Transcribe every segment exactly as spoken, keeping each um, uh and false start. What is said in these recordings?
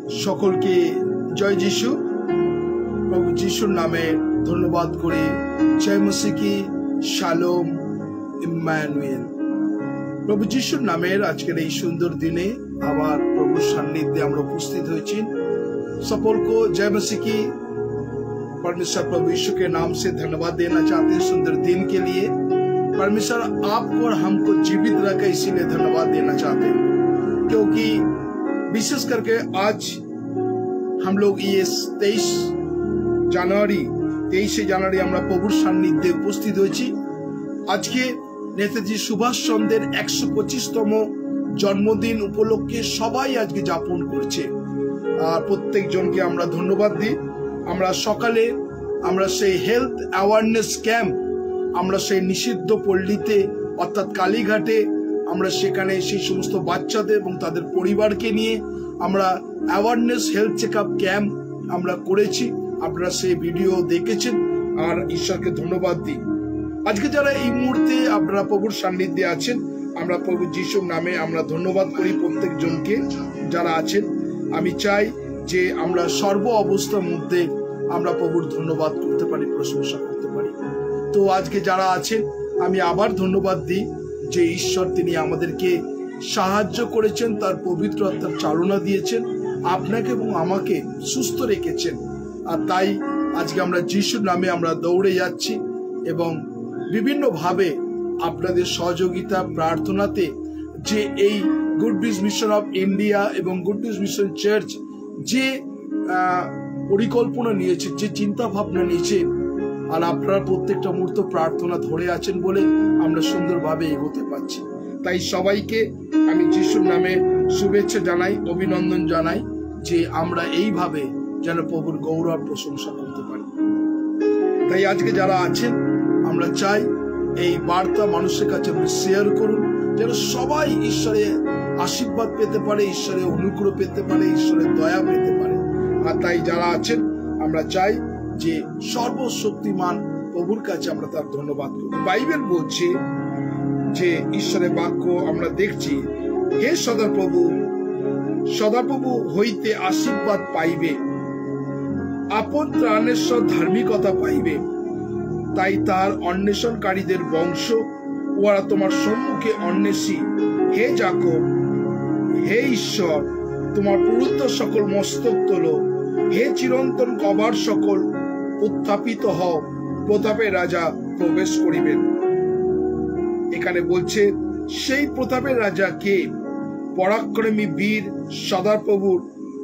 সকলকে জয় যিশু। প্রভু যিশুর নামে ধন্যবাদ করে জয় মসিহ কি শালোম ইম্মানুয়েল। প্রভু যিশুর নামের আজকের এই সুন্দর দিনে আবার প্রভুর সান্নিধ্যে আমরা উপস্থিত হয়েছি। सबको जय मसीह की। परमेश्वर प्रभु यीशु के नाम से धन्यवाद देना चाहते हैं सुंदर दिन के लिए। परमेश्वर आपको और हमको जीवित रखकर इसीलिए धन्यवाद देना चाहते हैं, क्योंकि विशेष करके आज हम लोग ये तेईस জানুয়ারি তেইশে জানুয়ারি আমরা প্রভুর সান্নিধ্যে উপস্থিত হয়েছি। আজকে নেতাজি সুভাষ চন্দ্রের একশো পঁচিশতম জন্মদিন উপলক্ষে সবাই আজকে যাপন করছে। আর প্রত্যেক জনকে আমরা ধন্যবাদ দিই। আমরা সকালে আমরা সেই হেলথ অ্যাওয়ারনেস ক্যাম্প আমরা সেই নিষিদ্ধ পল্লীতে অর্থাৎ কালীঘাটে আমরা সেখানে সেই সমস্ত বাচ্চাদের এবং তাদের পরিবারকে নিয়ে আমরা awareness health check up camp আমরা করেছি। আপনারা সেই ভিডিও দেখেছেন আর ঈশ্বরকে ধন্যবাদ দিই। আজকে যারা এই মুহূর্তে আপনারা প্রভুর সান্নিধ্যে আছেন, আমরা প্রভু যিশুর নামে আমরা ধন্যবাদ করি প্রত্যেক জনকে যারা আছেন। আমি চাই যে আমরা সর্ব অবস্থার মধ্যে আমরা প্রভুর ধন্যবাদ করতে পারি, প্রশংসা করতে পারি। তো আজকে যারা আছেন আমি আবার ধন্যবাদ দিই যে ঈশ্বর তিনি আমাদেরকে সাহায্য করেছেন, তার পবিত্র আত্মার চালনা দিয়েছেন, আপনাকে এবং আমাকে সুস্থ রেখেছেন। আর তাই আজকে আমরা যিশুর নামে আমরা দৌড়ে যাচ্ছি এবং বিভিন্ন ভাবে আপনাদের সহযোগিতা প্রার্থনাতে যে এই good news mission of India এবং গুড নিউজ মিশন চার্চ যে পরিকল্পনা নিয়েছে, যে চিন্তা ভাবনা নিয়েছে, আর আপনারা প্রত্যেকটা মুহূর্ত প্রার্থনা ধরে আছেন বলে আমরা সুন্দরভাবে এগোতে পারছি। তাই সবাইকে আমি যিশুর নামে শুভেচ্ছা জানাই, অভিনন্দন জানাই যে আমরা এইভাবে যেন প্রভুর গৌরব প্রশংসা করতে পারি। তাই আজকে যারা আছেন আমরা চাই এই বার্তা মানুষের কাছে শেয়ার করুন, যেন সবাই ঈশ্বরের আশীর্বাদ পেতে পারে, ঈশ্বরের অনুগ্রহ পেতে পারে, ঈশ্বরের দয়া পেতে পারে। আর তাই যারা আছেন আমরা চাই যে সর্বশক্তিমান প্রভুর কাছে আমরা তার ধন্যবাদ করব। বাইবেল বলছে যে ঈশ্বরের বাক্য আমরা দেখছি, হে সদাপ্রভু সদাপ্রভু হইতে আশীর্বাদ পাইবে, আপন ত্রাণেশ্বর ধার্মিকতা পাইবে। তাই তার অন্বেষণকারীদের বংশ ওরা তোমার সম্মুখে অন্বেষী। হে যাকব, হে ঈশ্বর তোমার পুরুত্ব সকল মস্তক তোলো। হে চিরন্তন কবার সকল উত্থাপিত হও, প্রতাপের রাজা প্রবেশ করিবেন। এখানে বলছে সেই প্রতাপের রাজা কে? পরাক্রমী বীর সদাপ্রভুর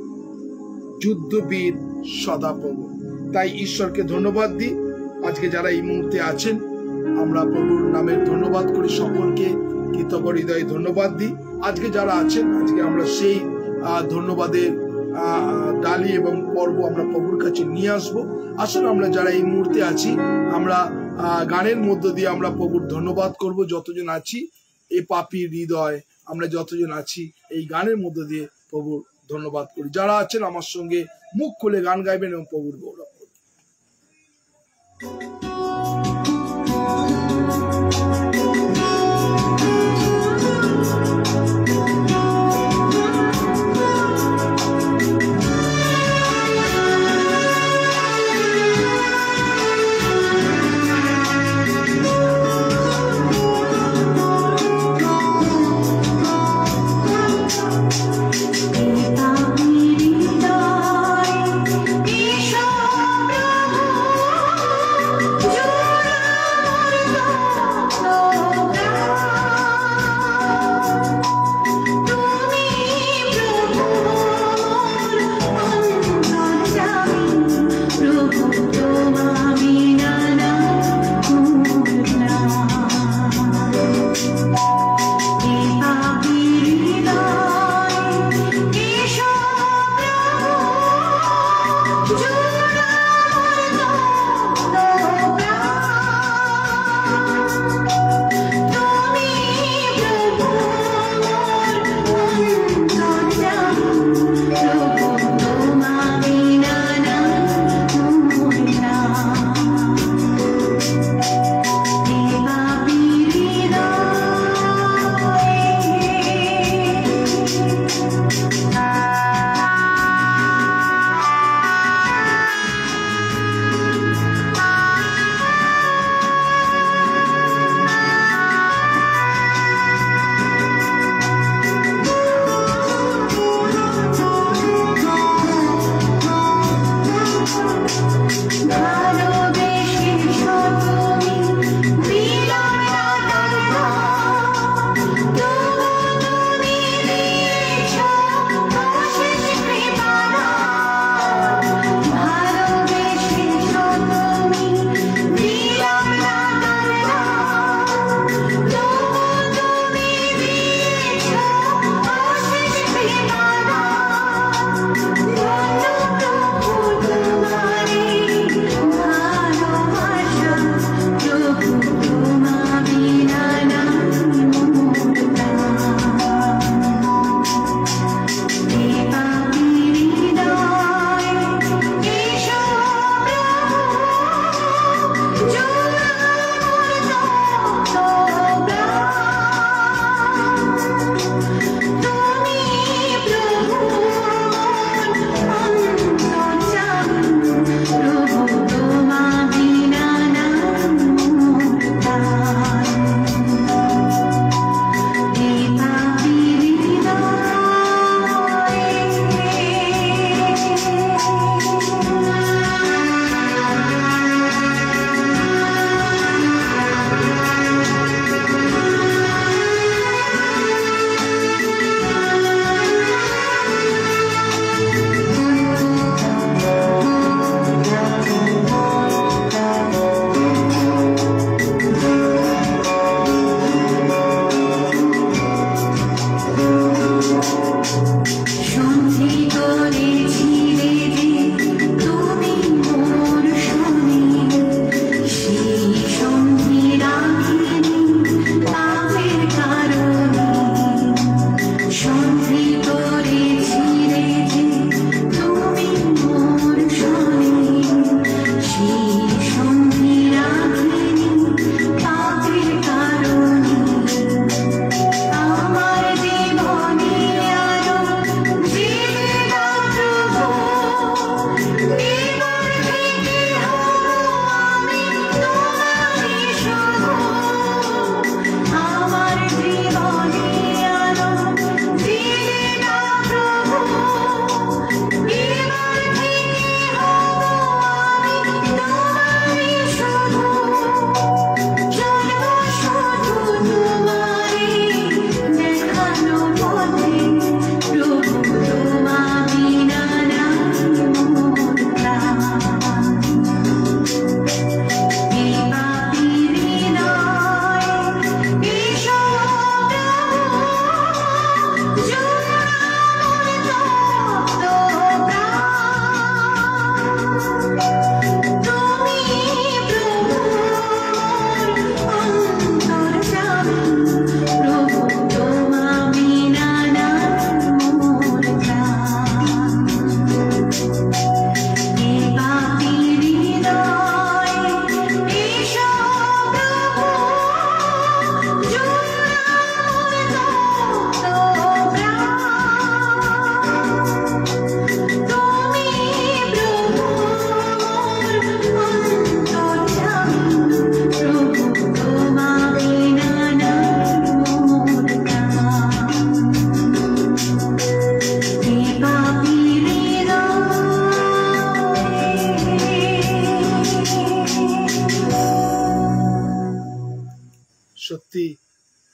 যুদ্ধবীর সদাপ্রভু। তাই ঈশ্বরকে ধন্যবাদ দিই। আজকে যারা এই মুহূর্তে আছেন আমরা প্রভুর নামের ধন্যবাদ করি, সকলকে কৃতজ্ঞ হৃদয়ে ধন্যবাদ দিই। আজকে যারা আছেন আজকে আমরা সেই ধন্যবাদের ডালি এবং পর্ব আমরা প্রভুর কাছে নিয়ে আসবো। আসলে আমরা যারা এই মুহূর্তে আছি আমরা গানের মধ্য দিয়ে আমরা প্রভুর ধন্যবাদ করব। যতজন আছি এই পাপী হৃদয় আমরা যতজন আছি এই গানের মধ্য দিয়ে প্রভুর ধন্যবাদ করি। যারা আছেন আমার সঙ্গে মুখ খুলে গান গাইবেন এবং প্রভুর গৌরব করবেন। Oh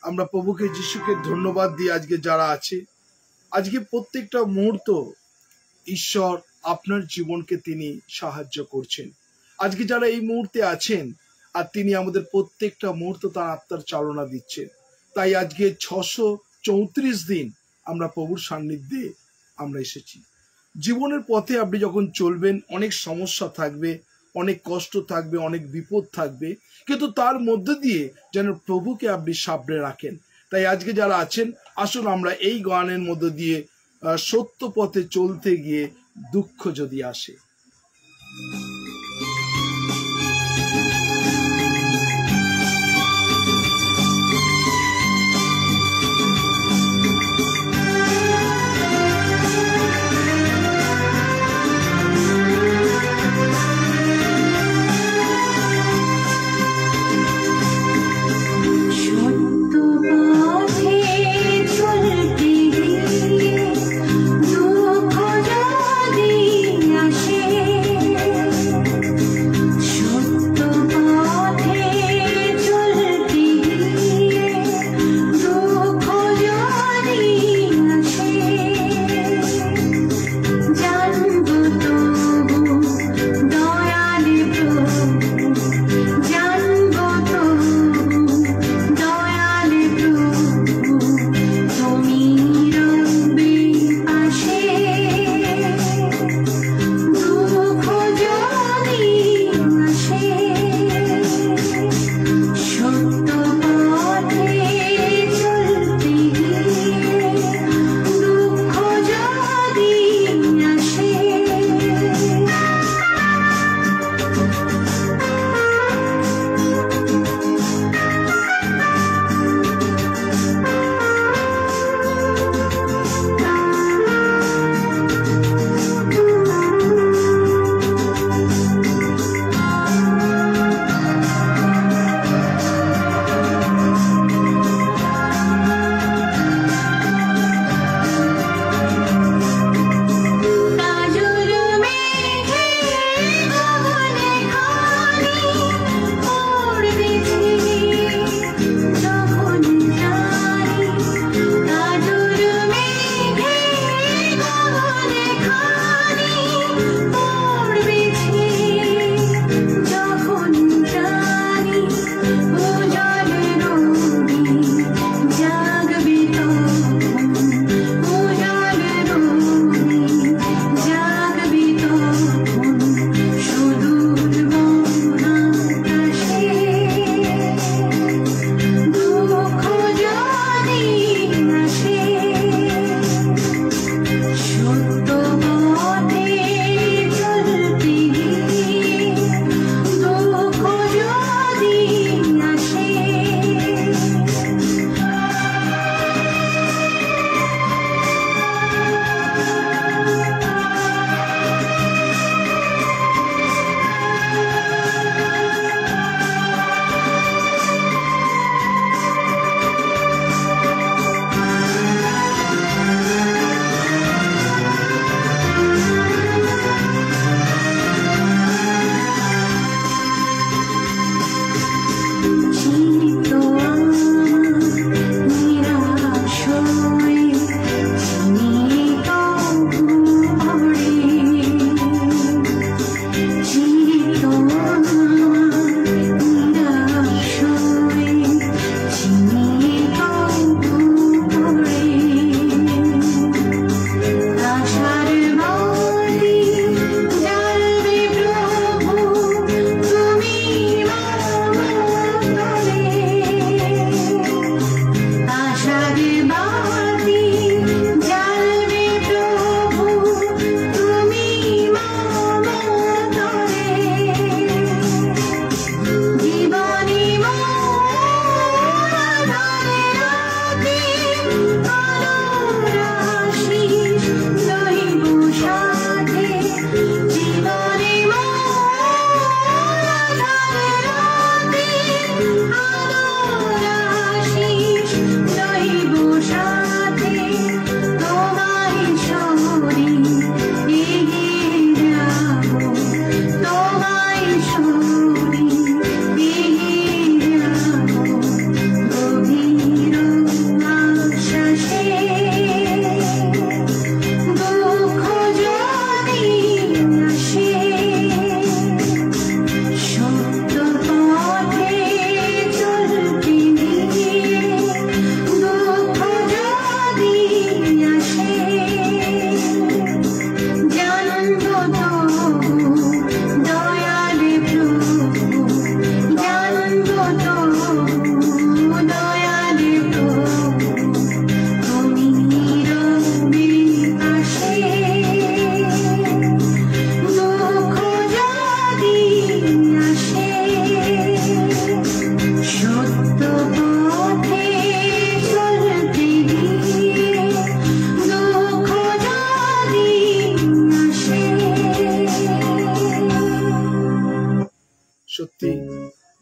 আমরা প্রভুকে যিশুকে ধন্যবাদ দিই। আজকে যারা আছে, আজকে প্রত্যেকটা মুহূর্ত ঈশ্বর আপনার জীবনকে তিনি সাহায্য করছেন। আজকে যারা এই মুহূর্তে আছেন, আর তিনি আমাদের প্রত্যেকটা মুহূর্ত তার আত্মার চালনা দিচ্ছেন। তাই আজকে ছশো চৌত্রিশ দিন আমরা প্রভুর সান্নিধ্যে আমরা এসেছি। জীবনের পথে আপনি যখন চলবেন, অনেক সমস্যা থাকবে, অনেক কষ্ট থাকবে, অনেক বিপদ থাকবে, কিন্তু তার মধ্যে দিয়ে যেন প্রভুকে আপনি সাবড়ে রাখেন। তাই আজকে যারা আছেন, আসুন আমরা এই গানের মধ্যে দিয়ে সত্য পথে চলতে গিয়ে দুঃখ যদি আসে, আসে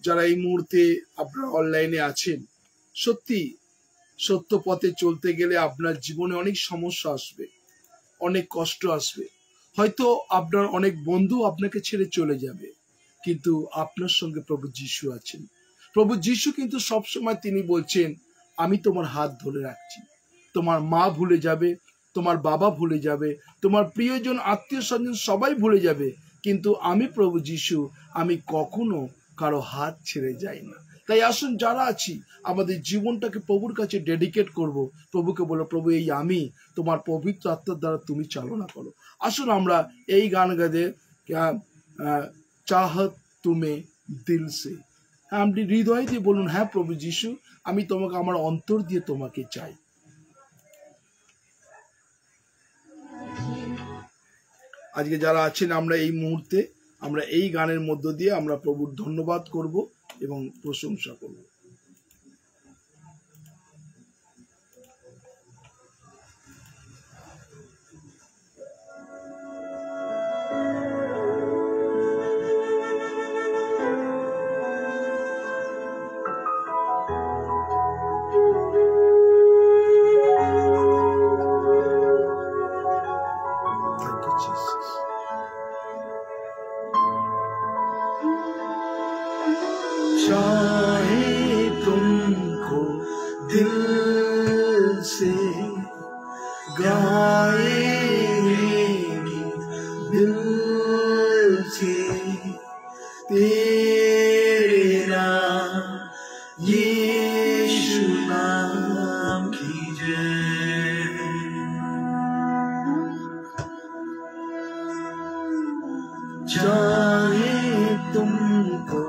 যারা এই মুহূর্তে আপনারা অনলাইনে আছেন, সত্যি সত্য পথে চলতে গেলে আপনার জীবনে অনেক সমস্যা আসবে, অনেক কষ্ট আসবে। হয়তো আপনার অনেক বন্ধু আপনাকে ছেড়ে চলে যাবে, কিন্তু আপনার সঙ্গে প্রভু যিশু আছেন। প্রভু যিশু কিন্তু সবসময় তিনি বলছেন, আমি তোমার হাত ধরে রাখছি। তোমার মা ভুলে যাবে, তোমার বাবা ভুলে যাবে, তোমার প্রিয়জন আত্মীয় স্বজন সবাই ভুলে যাবে, কিন্তু আমি প্রভু যিশু, আমি কখনো কারো হাত ছেড়ে যাই না। তাই আসুন যারা আছি আমাদের জীবনটাকে প্রভুর কাছে ডেডিকেট করব। প্রভুকে বলো, প্রভু এই আমি, তোমার পবিত্র আত্মার দ্বারা তুমি চালনা করো। আসুন আমরা এই গান গাইতে, চাহত তুমি দিল সে, হ্যাঁ আপনি হৃদয় দিয়ে বলুন, হ্যাঁ প্রভু যিশু, আমি তোমাকে আমার অন্তর দিয়ে তোমাকে চাই। আজকে যারা আছেন আমরা এই মুহূর্তে আমরা এই গানের মধ্য দিয়ে আমরা প্রভুর ধন্যবাদ করব এবং প্রশংসা করব। चाहे तुमको दिल से गाएंगे, दिल से तेरे नाम यीशु नाम की जय। चाहे तुमको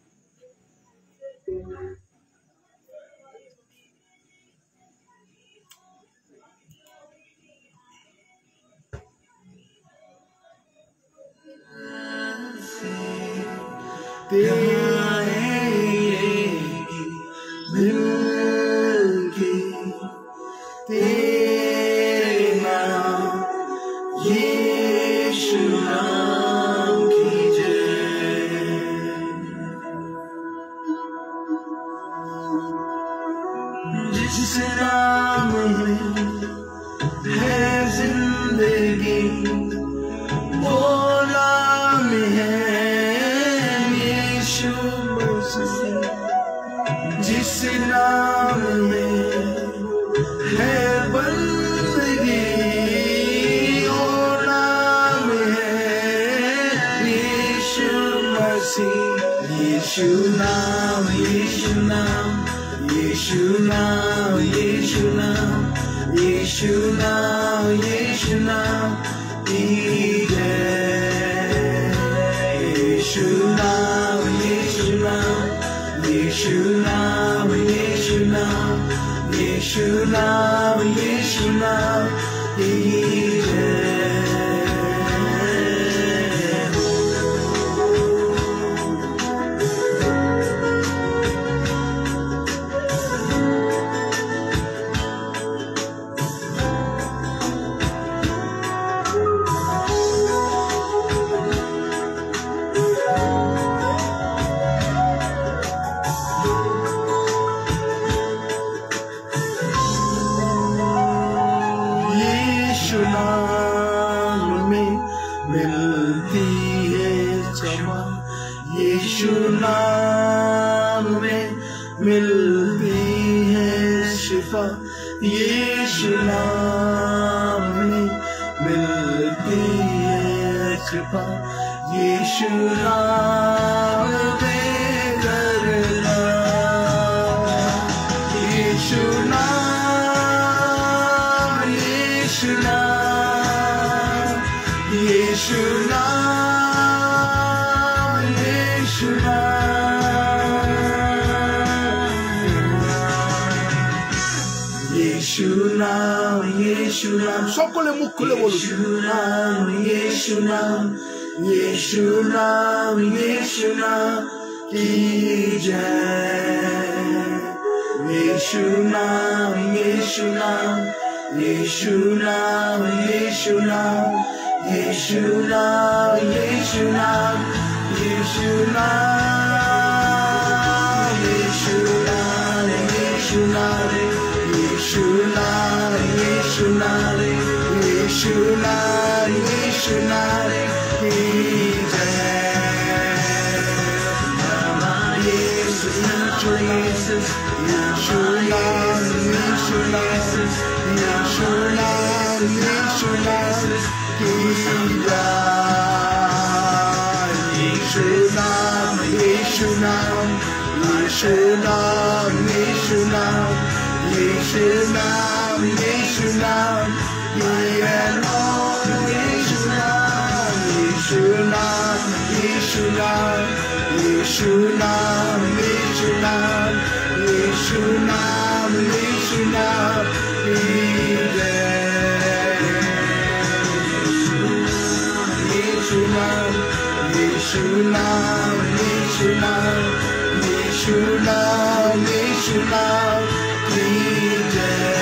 तेरे मिलके तेरे नाम यीशु नाम की जय। जिस नाम में है जिंदगी, वो नाम है जिस नाम में है बंदगी, वो नाम है यीशु मसीह। यीशु नाम, यीशु नाम, यीशु नाम, यीशु नाम, यीशु नाम, यीशु नाम की जय। यीशु नाम, यीशु नाम, यीशु नाम, यीशु नाम, यीशु नाम, यीशु नाम की जय। यीशु नाम में मिलती है क्षमा, यीशु नाम में मिलती है शिफा, यीशु नाम में मिलती है कृपा, यीशु नाम में करना, यीशु नाम, यीशु नाम, यीशु नाम, यीशु नाम, यीशु नाम, यीशु नाम। সকলে মুখ খুলে বলুন, यीशु नाम, यीशु नाम, यीशु नाम, यीशु नाम की जय। यीशु नाम, यीशु नाम, यीशु नाम, यीशु नाम, यीशु नाम, यीशु नाम, यीशु नाम, Yeshu naam, Yeshu naam, Yeshu naam, Yeshu naam, Yeshu naam ki jai. Yeshu naam, Yeshu naam, Yeshu naam, Yeshu naam, Yeshu naam ki jai. Yeshu naam, Yeshu naam, Yeshu naam, Yeshu naam, Yeshu naam, Yeshu naam, Yeshu naam, Yeshu naam, Yeshu naam, Yeshu naam, Yeshu naam, Yeshu naam, Yeshu naam, Yeshu naam, Yeshu naam, Yeshu naam, Yeshu naam, Yeshu naam ki jai.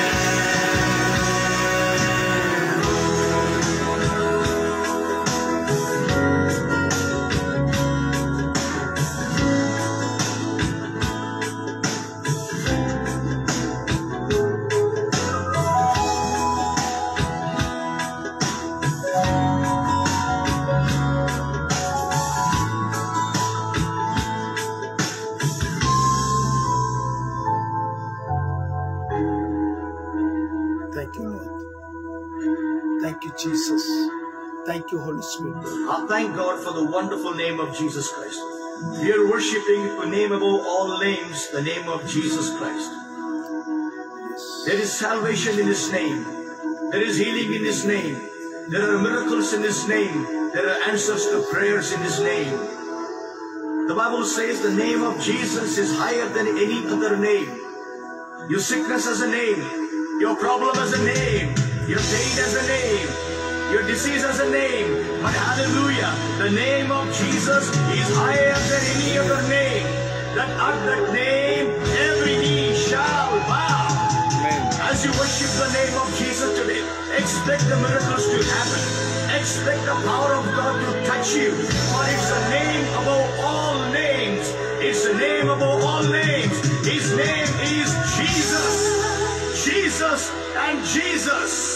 Thank you, Lord. Thank you, Jesus. Thank you, Holy Spirit. I thank God for the wonderful name of Jesus Christ. We are worshipping a name above all names, the name of Jesus Christ. There is salvation in His name. There is healing in His name. There are miracles in His name. There are answers to prayers in His name. The Bible says the name of Jesus is higher than any other name. Your sickness has a name. Your problem has a name. Your pain has a name. Your disease has a name. But hallelujah, the name of Jesus is higher than any other name. That at that name, every knee shall bow. Amen. As you worship the name of Jesus today, expect the miracles to happen. Expect the power of God to touch you. For it's the name above all names. It's the name above all names. His name is Jesus. Jesus and Jesus.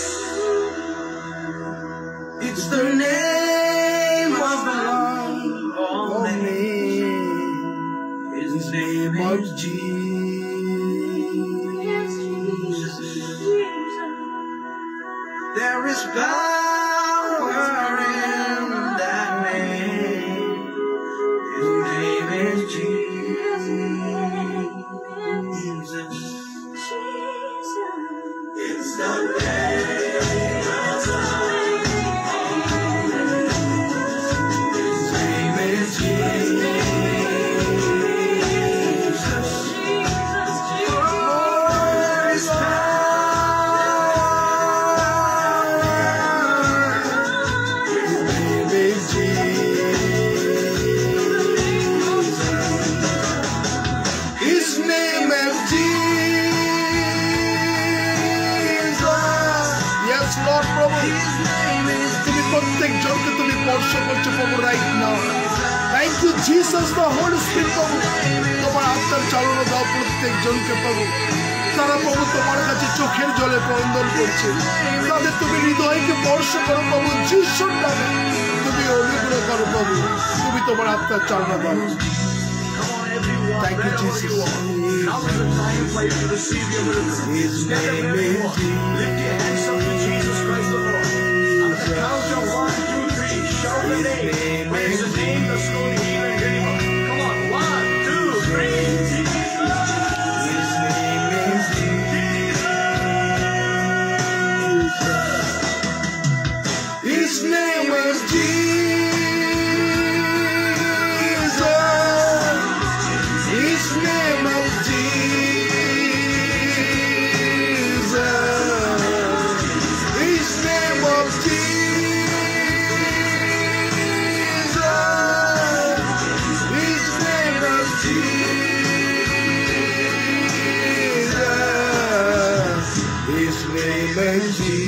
It's the name of the Lord, all names. His name is Jesus. There is power in that name. His name is Jesus. It's the name of the Lord. His name is Jesus. Oh, His power. His name is Jesus. His name is Jesus. Yes, Lord, Prabhu. তুমি প্রত্যেক জনকে তুমি স্পর্শ করছো প্রভু right now. Thank you Jesus, the holy spirit প্রভু। তোমার আত্মার চালনা দাও প্রত্যেক জনকে প্রভু। তারা প্রভু তোমার কাছে চোখের জলে ক্রন্দন করছে। তাদের তুমি হৃদয়কে স্পর্শ করো প্রভু যিশুর নামে। তুমি অনুগ্রহ করো প্রভু। তুমি তোমার আত্মার চালনা দাও। Thank you, Jesus. Now is the time for you to receive your miracle. Stand up where you are. Lift your hands up to Jesus Christ the Lord. On the count of one, two, three, shout the name. When it's a name that's going to heal and deliver. Come on, one, two, three. Jesus. His name is Jesus. His name is Jesus. His name is Jesus. His name of Jesus. His name of Jesus. His name is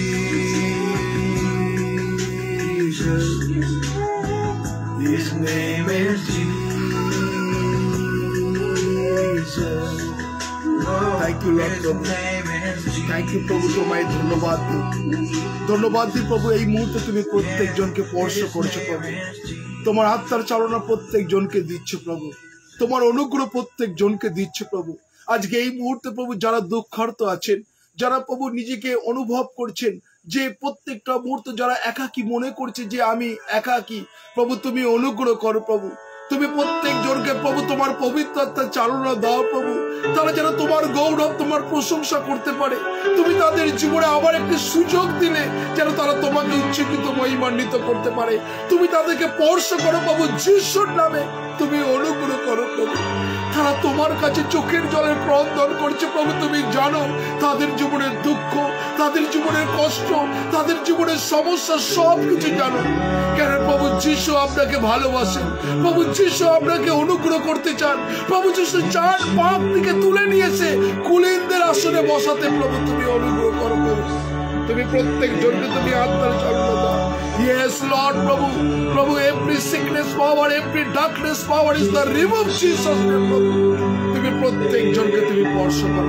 Jesus. His name is Jesus. Thank you, you lord প্রভু, thank you প্রভু, তোমায় ধন্যবাদ দিই, ধন্যবাদ দিই প্রভু। এই মুহূর্তে তুমি প্রত্যেক জনকে স্পর্শ করছো প্রভু, তোমার আত্মার চালনা প্রত্যেক জনকে দিচ্ছ প্রভু, তোমার অনুগ্রহ প্রত্যেক জনকে দিচ্ছ প্রভু। আজকে এই মুহূর্তে প্রভু যারা দুঃখার্ত আছেন, যারা প্রভু নিজেকে অনুভব করছেন যে প্রত্যেকটা মুহূর্তে যারা একাকী মনে করছে যে আমি একাকী, প্রভু তুমি অনুগ্রহ করো প্রভু, তুমি প্রত্যেক জনকে প্রভু তোমার পবিত্র আত্মার চালনা দাও প্রভু, তারা যেন তোমার গৌরব তোমার প্রশংসা করতে পারে। তুমি তাদের জীবনে আবার একটি সুযোগ দিলে যেন তারা তোমাকে উচ্চকিত মহিমান্বিত করতে পারে। তুমি তাদেরকে স্পর্শ করো প্রভু যিশুর নামে, তুমি অনুগ্রহ করো প্রভু। তারা তোমার কাছে চোখের জলের ক্রন্দন করছে প্রভু, তুমি জানো তাদের জীবনের দুঃখ, তাদের জীবনের কষ্ট, তাদের জীবনের সমস্যা সব কিছু জানো। কেন প্রভু যিশু আপনাকে ভালোবাসেন, প্রভু যিশু আপনাকে অনুগ্রহ করতে চান, প্রভু যিশু চান পাপ থেকে তুলে নিয়েছে কুলীনদের আসনে বসাতে। প্রভু তুমি অনুগ্রহ করো প্রভু, তুমি প্রত্যেক জনকে তুমি আত্মার চালনা দাও। Yes, Lord, প্রভু প্রভু every sickness power, every darkness power is the remove Jesus name প্রভু। তুমি প্রত্যেক জনকে তুমি স্পর্শ করো,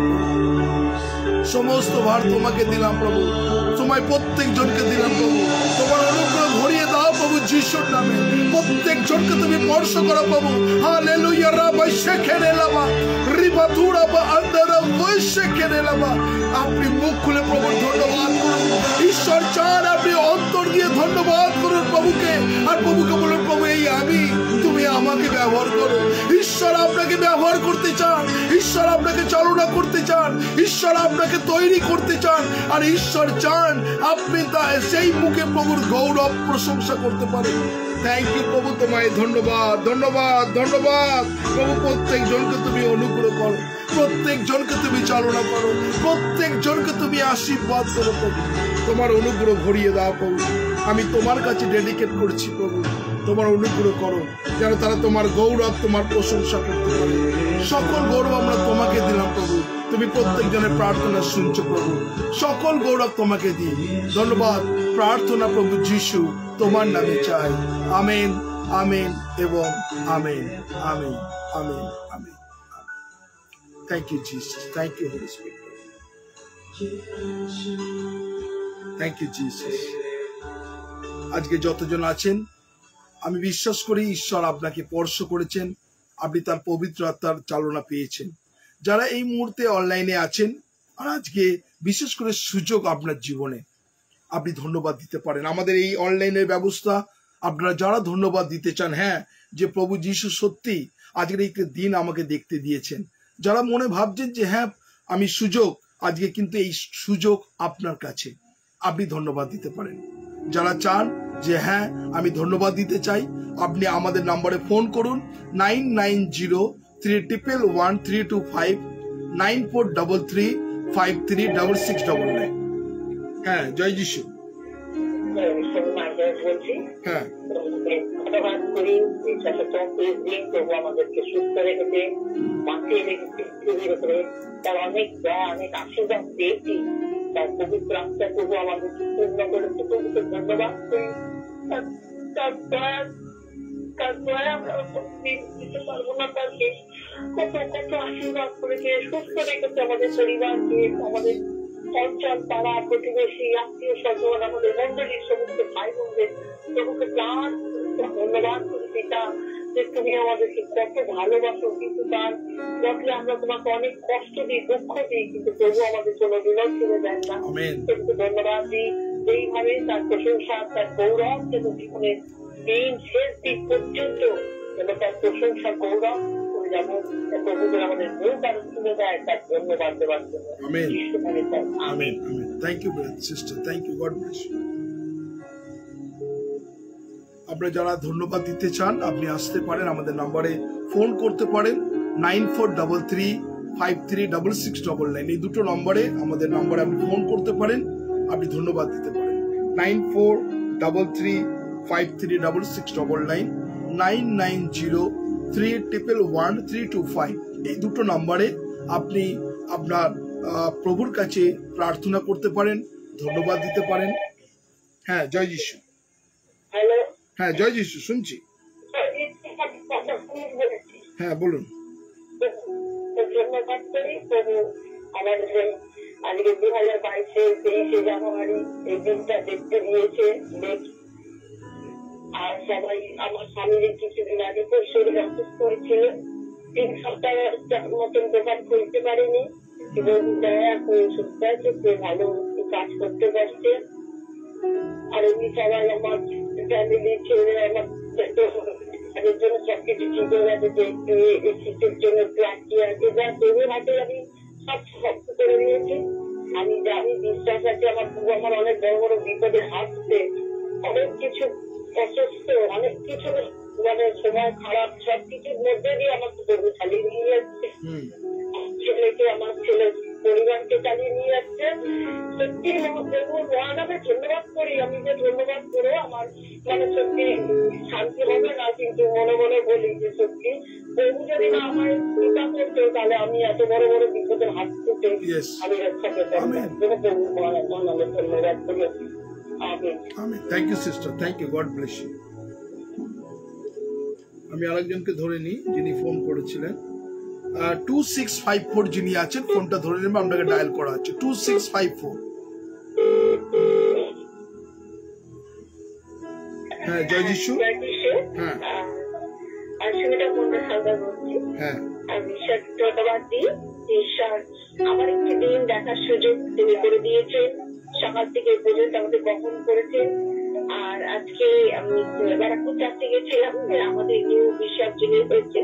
সমস্ত ভার তোমাকে দিলাম প্রভু, তোমায় প্রত্যেক জনকে দিলাম প্রভু, তোমার অনুগ্রহ ভরিয়ে দাও প্রভু যিশুর নামে। প্রত্যেক জনকে তুমি স্পর্শ করো প্রভু। হালেলুয়া রাবা শেখেরে লাবা রিবাতুরা বা আন্দারা ওই শেখেরে লাবা। আপনি মুখ খুলে প্রভু ধন্যবাদ করুন। ঈশ্বর চান আপনি অন্তর দিয়ে ধন্যবাদ করুন প্রভুকে, আর প্রভুকে বলুন প্রভু এই আমি, তুমি আমাকে ব্যবহার করো। ঈশ্বর আপনাকে ব্যবহার করতে চান, ঈশ্বর আপনাকে চালনা করতে চান, ঈশ্বর আপনাকে তৈরি করতে চান, আর ঈশ্বর চান আপনি তা সেই মুখে প্রভুর গৌরব প্রশংসা করতে পারেন। থ্যাংক ইউ প্রভু, তোমায় ধন্যবাদ ধন্যবাদ ধন্যবাদ প্রভু। প্রত্যেক জনকে তুমি অনুগ্রহ করো, প্রত্যেক জনকে তুমি চালনা করো, প্রত্যেক জনকে তুমি আশীর্বাদ করো প্রভু। তোমার অনুগ্রহ ভরিয়ে দাও প্রভু। আমি তোমার কাছে ডেডিকেট করছি প্রভু, তোমার অনুগ্রহ করো যেন তারা তোমার গৌরব তোমার প্রশংসা করতে পারে। সকল গৌরব আমরা তোমাকে দিলাম প্রভু, তুমি প্রত্যেক জনের প্রার্থনা শুনছো প্রভু, সকল গৌরব তোমাকে দিই। ধন্যবাদ প্রার্থনা প্রভু যিশু তোমার নামে চাই। আমেন আমেন এবং amen amen amen amen. Thank you Jesus, thank you holy spirit, thank you Jesus. আজকে যতজন আছেন আমি বিশ্বাস করি ঈশ্বর আপনাকে স্পর্শ করেছেন, আপনি তার পবিত্র আত্মার চালনা পেয়েছেন। যারা এই মুহূর্তে অনলাইনে আছেন আর আজকে বিশেষ করে সুযোগ আপনার জীবনে, আপনি ধন্যবাদ দিতে পারেন। আমাদের এই অনলাইনের ব্যবস্থা আপনারা যারা ধন্যবাদ দিতে চান, হ্যাঁ যে প্রভু যিশু সত্যি আজকের এই দিন আমাকে দেখতে দিয়েছেন, যারা মনে ভাবছেন যে হ্যাঁ আমি সুযোগ, আজকে কিন্তু এই সুযোগ আপনার কাছে, আপনি ধন্যবাদ দিতে পারেন। যারা চান যে হ্যাঁ আমি ধন্যবাদ দিতে চাই, আপনি আমাদের নম্বরে ফোন করুন nine nine zero three triple one three two five nine four double three five three double six double nine. হ্যাঁ জয় যিশু। হ্যাঁ ধন্যবাদ করি আমাদেরকে সুস্থ রেখেছে, বাঁচিয়ে রেখেছে, তার অনেক দয়া অনেক আশীর্বাদ পেয়েছি, তার পবিত্র আত্মা প্রভু আমাদেরকে পূর্ণ করেছে। প্রভুকে ধন্যবাদ করি, তার দয়া তার দয়া আমরা দিতে পারবো না। তাকে কত কত আশীর্বাদ করেছে, সুস্থ রেখেছে আমাদের পরিবারকে, আমাদের অঞ্চল পাড়া প্রতিবেশী আত্মীয় স্বজন আমাদের মন্ডলীর সমস্ত ভাই বোনদের প্রভুকে প্রাণ ধন্যবাদ করি পিতা যে তুমি আমাদেরকে কত ভালোবাসো, কিন্তু তার বদলে আমরা তোমাকে অনেক কষ্ট দিই, দুঃখ দিই, কিন্তু প্রভু আমাদের কোনো বিরোধ ছেড়ে দেন না। প্রভুকে ধন্যবাদ দিই, এইভাবে তার প্রশংসা তার গৌরব যেন জীবনের দিন শেষ দিক পর্যন্ত যেন তার প্রশংসা গৌরব করে যাবো। প্রভুদের আমাদের মুখ আর তুলে দেয় তার ধন্যবাদ দেওয়ার জন্য। Amen. Thank you sister, thank you, God bless you. আপনারা যারা ধন্যবাদ দিতে চান আপনি আসতে পারেন, আমাদের নম্বরে ফোন করতে পারেন nine four double three five three double six double nine. এই দুটো নম্বরে আমাদের নম্বরে আপনি ফোন করতে পারেন, আপনি ধন্যবাদ দিতে পারেন। Nine four double three five three double six double nine, nine nine zero three triple one three two five. এই দুটো নম্বরে আপনি আপনার প্রভুর কাছে প্রার্থনা করতে পারেন, ধন্যবাদ দিতে পারেন। হ্যাঁ জয় যিশু। হ্যাঁ জয় যিশু, শুনছি। হ্যাঁ বলুন। ধন্যবাদ করি প্রভু আমাদের আজকে দু হাজার বাইশে তেইশে জানুয়ারি এই দিনটা দেখতে দিয়েছে। আর সবাই আমার স্বামীর কিছুদিন আগে খুব শরীর অসুস্থ হয়েছিল, তিন সপ্তাহ মতন দোকান খুলতে পারেনি, এবং এখন সুস্থ আছে, সে ভালো কাজ করতে পারছে। আর এমনি সবাই আমার ফ্যামিলি ছেলে আমার জন্য সবকিছু ঠিক হয়ে গেছে, যে একটু শীতের জন্য একটু আটকে আছে, যা তবুর হাতে আমি সব শক্ত করে নিয়েছি। আমি জানি, বিশ্বাস আছে আমার পুরো আমার অনেক বড় বড় বিপদের হাসছে, অনেক কিছু অসুস্থ, অনেক কিছু মানে সময় খারাপ, সব কিছুর মধ্যে দিয়ে আমার পুরো চালিয়ে নিয়ে যাচ্ছে। ছেলেকে, আমার ছেলের পরিবারকে চালিয়ে নিয়ে যাচ্ছে। সত্যি মহানামে ধন্যবাদ করি, আমি যে ধন্যবাদ করে আমার মানে সত্যি শান্তি হবে না, কিন্তু মনে মনে বলি যে সত্যি প্রভু যদি না আমার কৃপা করতো, তাহলে আমি এত বড় বড় বিপদের হাত থেকে আমি রক্ষা পেতাম। প্রভু মহানামে ধন্যবাদ করি। Thank you sister, thank you, God bless you. আমি আরেকজনকে ধরে নিই যিনি ফোন করেছিলেন, টু সিক্স ফাইভ ফোর যিনি আছেন, ফোনটা ধরে নেবেন, আপনাকে ডায়াল করা হচ্ছে টু সিক্স ফাইভ ফোর। হ্যাঁ, জয় যিশু। হ্যাঁ হ্যাঁ, আমি ধন্যবাদ দিই ঈশ্বর আমার একটি দিন দেখার সুযোগ তিনি করে দিয়েছেন, সকাল থেকে পর্যন্ত আমাদের বহন করেছেন। আর আজকে আমি ব্যারাকপুর চার্চে গেছিলাম, আমাদের নিউ বিশপ যিনি হয়েছে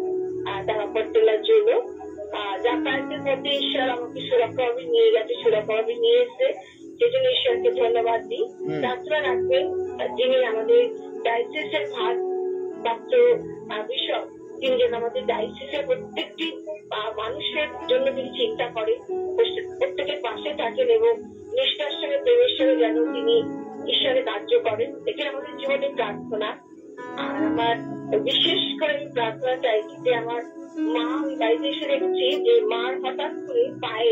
তারা পট্টলার জন্য যাতায়াতের মধ্যে ঈশ্বর আমাকে সুরক্ষাভাবে নিয়ে গেছে, সুরক্ষাভাবে নিয়ে এসে, সেজন্য ঈশ্বরকে ধন্যবাদ দিই। তাছাড়া রাখবেন যিনি আমাদের ডায়োসিসের ভারপ্রাপ্ত বিশপ, তিনি যেন আমাদের ডায়োসিসের প্রত্যেকটি মানুষের জন্য তিনি চিন্তা করেন, প্রত্যেকের পাশে থাকেন এবং নিষ্ঠার সঙ্গে প্রেমের সঙ্গে যেন তিনি ঈশ্বরের কার্য করেন। এটা আমাদের জীবনের প্রার্থনা। আর আমার বিশেষ করে আমি প্রার্থনা চাইছি যে আমার মা, আমি বাড়িতে এসে দেখছি যে মার হঠাৎ করে পায়ে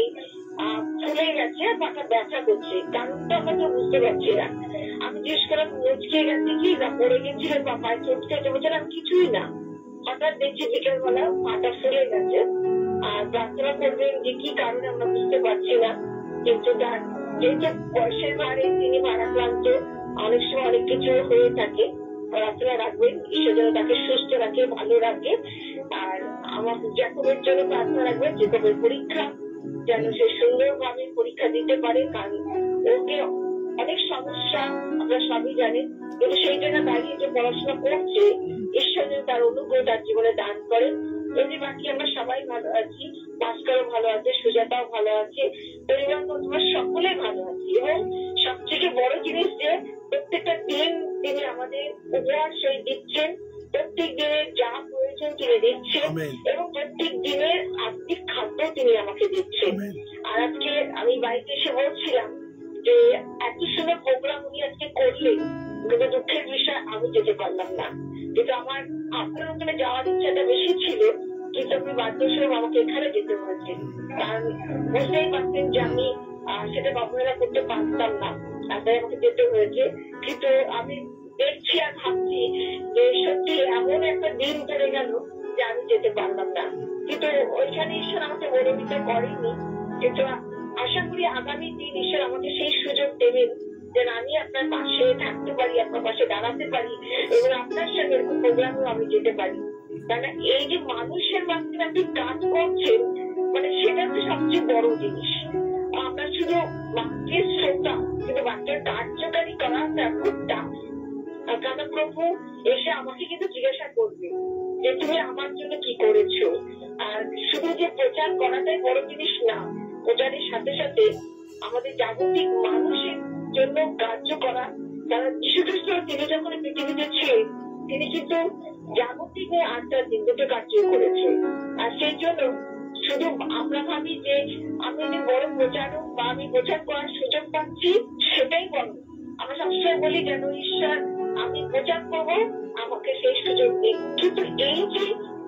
ফুলে গেছে, পাটা ব্যথা করছে, কারণটা হয়তো বুঝতে পারছি না। আমি জিজ্ঞেস করলাম মুচকে গেছে কি না পড়ে গেছিল বা পায়ে চোট খেতে বলছিলাম, কিছুই না, হঠাৎ দেখছি বিকেলবেলা পাটা ফুলে গেছে। আর প্রার্থনা করবেন যে কি কারণে আমরা বুঝতে পারছি না, কিন্তু তার যেহেতু বয়সের ভারে তিনি ভারাক্রান্ত, অনেক সময় অনেক কিছু হয়ে থাকে, প্রার্থনা রাখবেন ঈশ্বর যেন তাকে সুস্থ রাখে, ভালো রাখে। আর আমার জ্যাকবের জন্য প্রার্থনা রাখবেন, জ্যাকবের পরীক্ষা যেন সে সুন্দরভাবে পরীক্ষা দিতে পারে, কারণ ওকে অনেক সমস্যা আমরা সবই জানি, কিন্তু সেই জন্য দাঁড়িয়ে যে পড়াশোনা করছে, ঈশ্বর যেন তার অনুগ্রহ তার জীবনে দান করে। এমনি বাকি আমরা সবাই ভালো আছি, ভাস্করও ভালো আছে, সুজাতাও ভালো আছে, পরিবার বন্ধুরা সকলে ভালো আছে। এবং সবথেকে বড় জিনিস যে প্রত্যেকটা দিন তিনি আমাদের উপহার সই দিচ্ছেন, প্রত্যেক দিনের যা প্রয়োজন তিনি দিচ্ছেন, এবং প্রত্যেক দিনের আর্থিক খাদ্য তিনি আমাকে দিচ্ছেন। আর আজকে আমি বাড়িতে এসে বলছিলাম যে এত সুন্দর প্রোগ্রাম উনি আজকে করলেন, কিন্তু দুঃখের বিষয় আমি যেতে পারলাম না। কিন্তু আমার আপনার ওখানে যাওয়ার ইচ্ছাটা বেশি ছিল, কিন্তু আমি বাধ্যস্বরূপ আমাকে এখানে যেতে হয়েছে, কারণ বুঝতেই পারছেন যে আমি সেটা বাবুরা করতে পারতাম না, তাই আমাকে যেতে হয়েছে। কিন্তু আমি দেখছি আর ভাবছি যে সত্যি এমন একটা দিন পড়ে গেল যে আমি যেতে পারলাম না, কিন্তু ওইখানে ঈশ্বর আমাকে মনোনীত করেনি। কিন্তু আশা করি আগামী দিন ঈশ্বর আমাকে সেই সুযোগ দেবেন যেন আমি আপনার পাশে থাকতে পারি, আপনার পাশে দাঁড়াতে পারি, এবং আপনার সঙ্গে এরকম প্রোগ্রামেও আমি যেতে পারি। কারণ এই যে মানুষের মাধ্যমে আপনি কাজ করছেন, মানে সেটা হচ্ছে সবচেয়ে বড় জিনিস। আমরা শুধু বাক্যের শ্রোতা, কিন্তু বাক্যের কার্যকারী করাটা খুব টাফ। কারণ প্রভু এসে আমাকে কিন্তু জিজ্ঞাসা করবে যে তুমি আমার জন্য কি করেছো। আর শুধু যে প্রচার করাটাই বড় জিনিস না, প্রচারের সাথে সাথে আমাদের জাগতিক মানুষের জন্য কার্য করা। কারণ যীশু খ্রিস্ট তিনি যখন পৃথিবীতে ছিলেন, তিনি কিন্তু জাগতিক আটটা দিন দুটো কার্য করেছে। আর সেই জন্য শুধু আমরা ভাবি যে আমি যে বড় প্রচারক বা আমি প্রচার করার সুযোগ পাচ্ছি, সেটাই বড়। আমরা সবসময় বলি যেন ঈশ্বর আমি প্রচার করবো, আমাকে সেই সুযোগ দিন। কিন্তু এই যে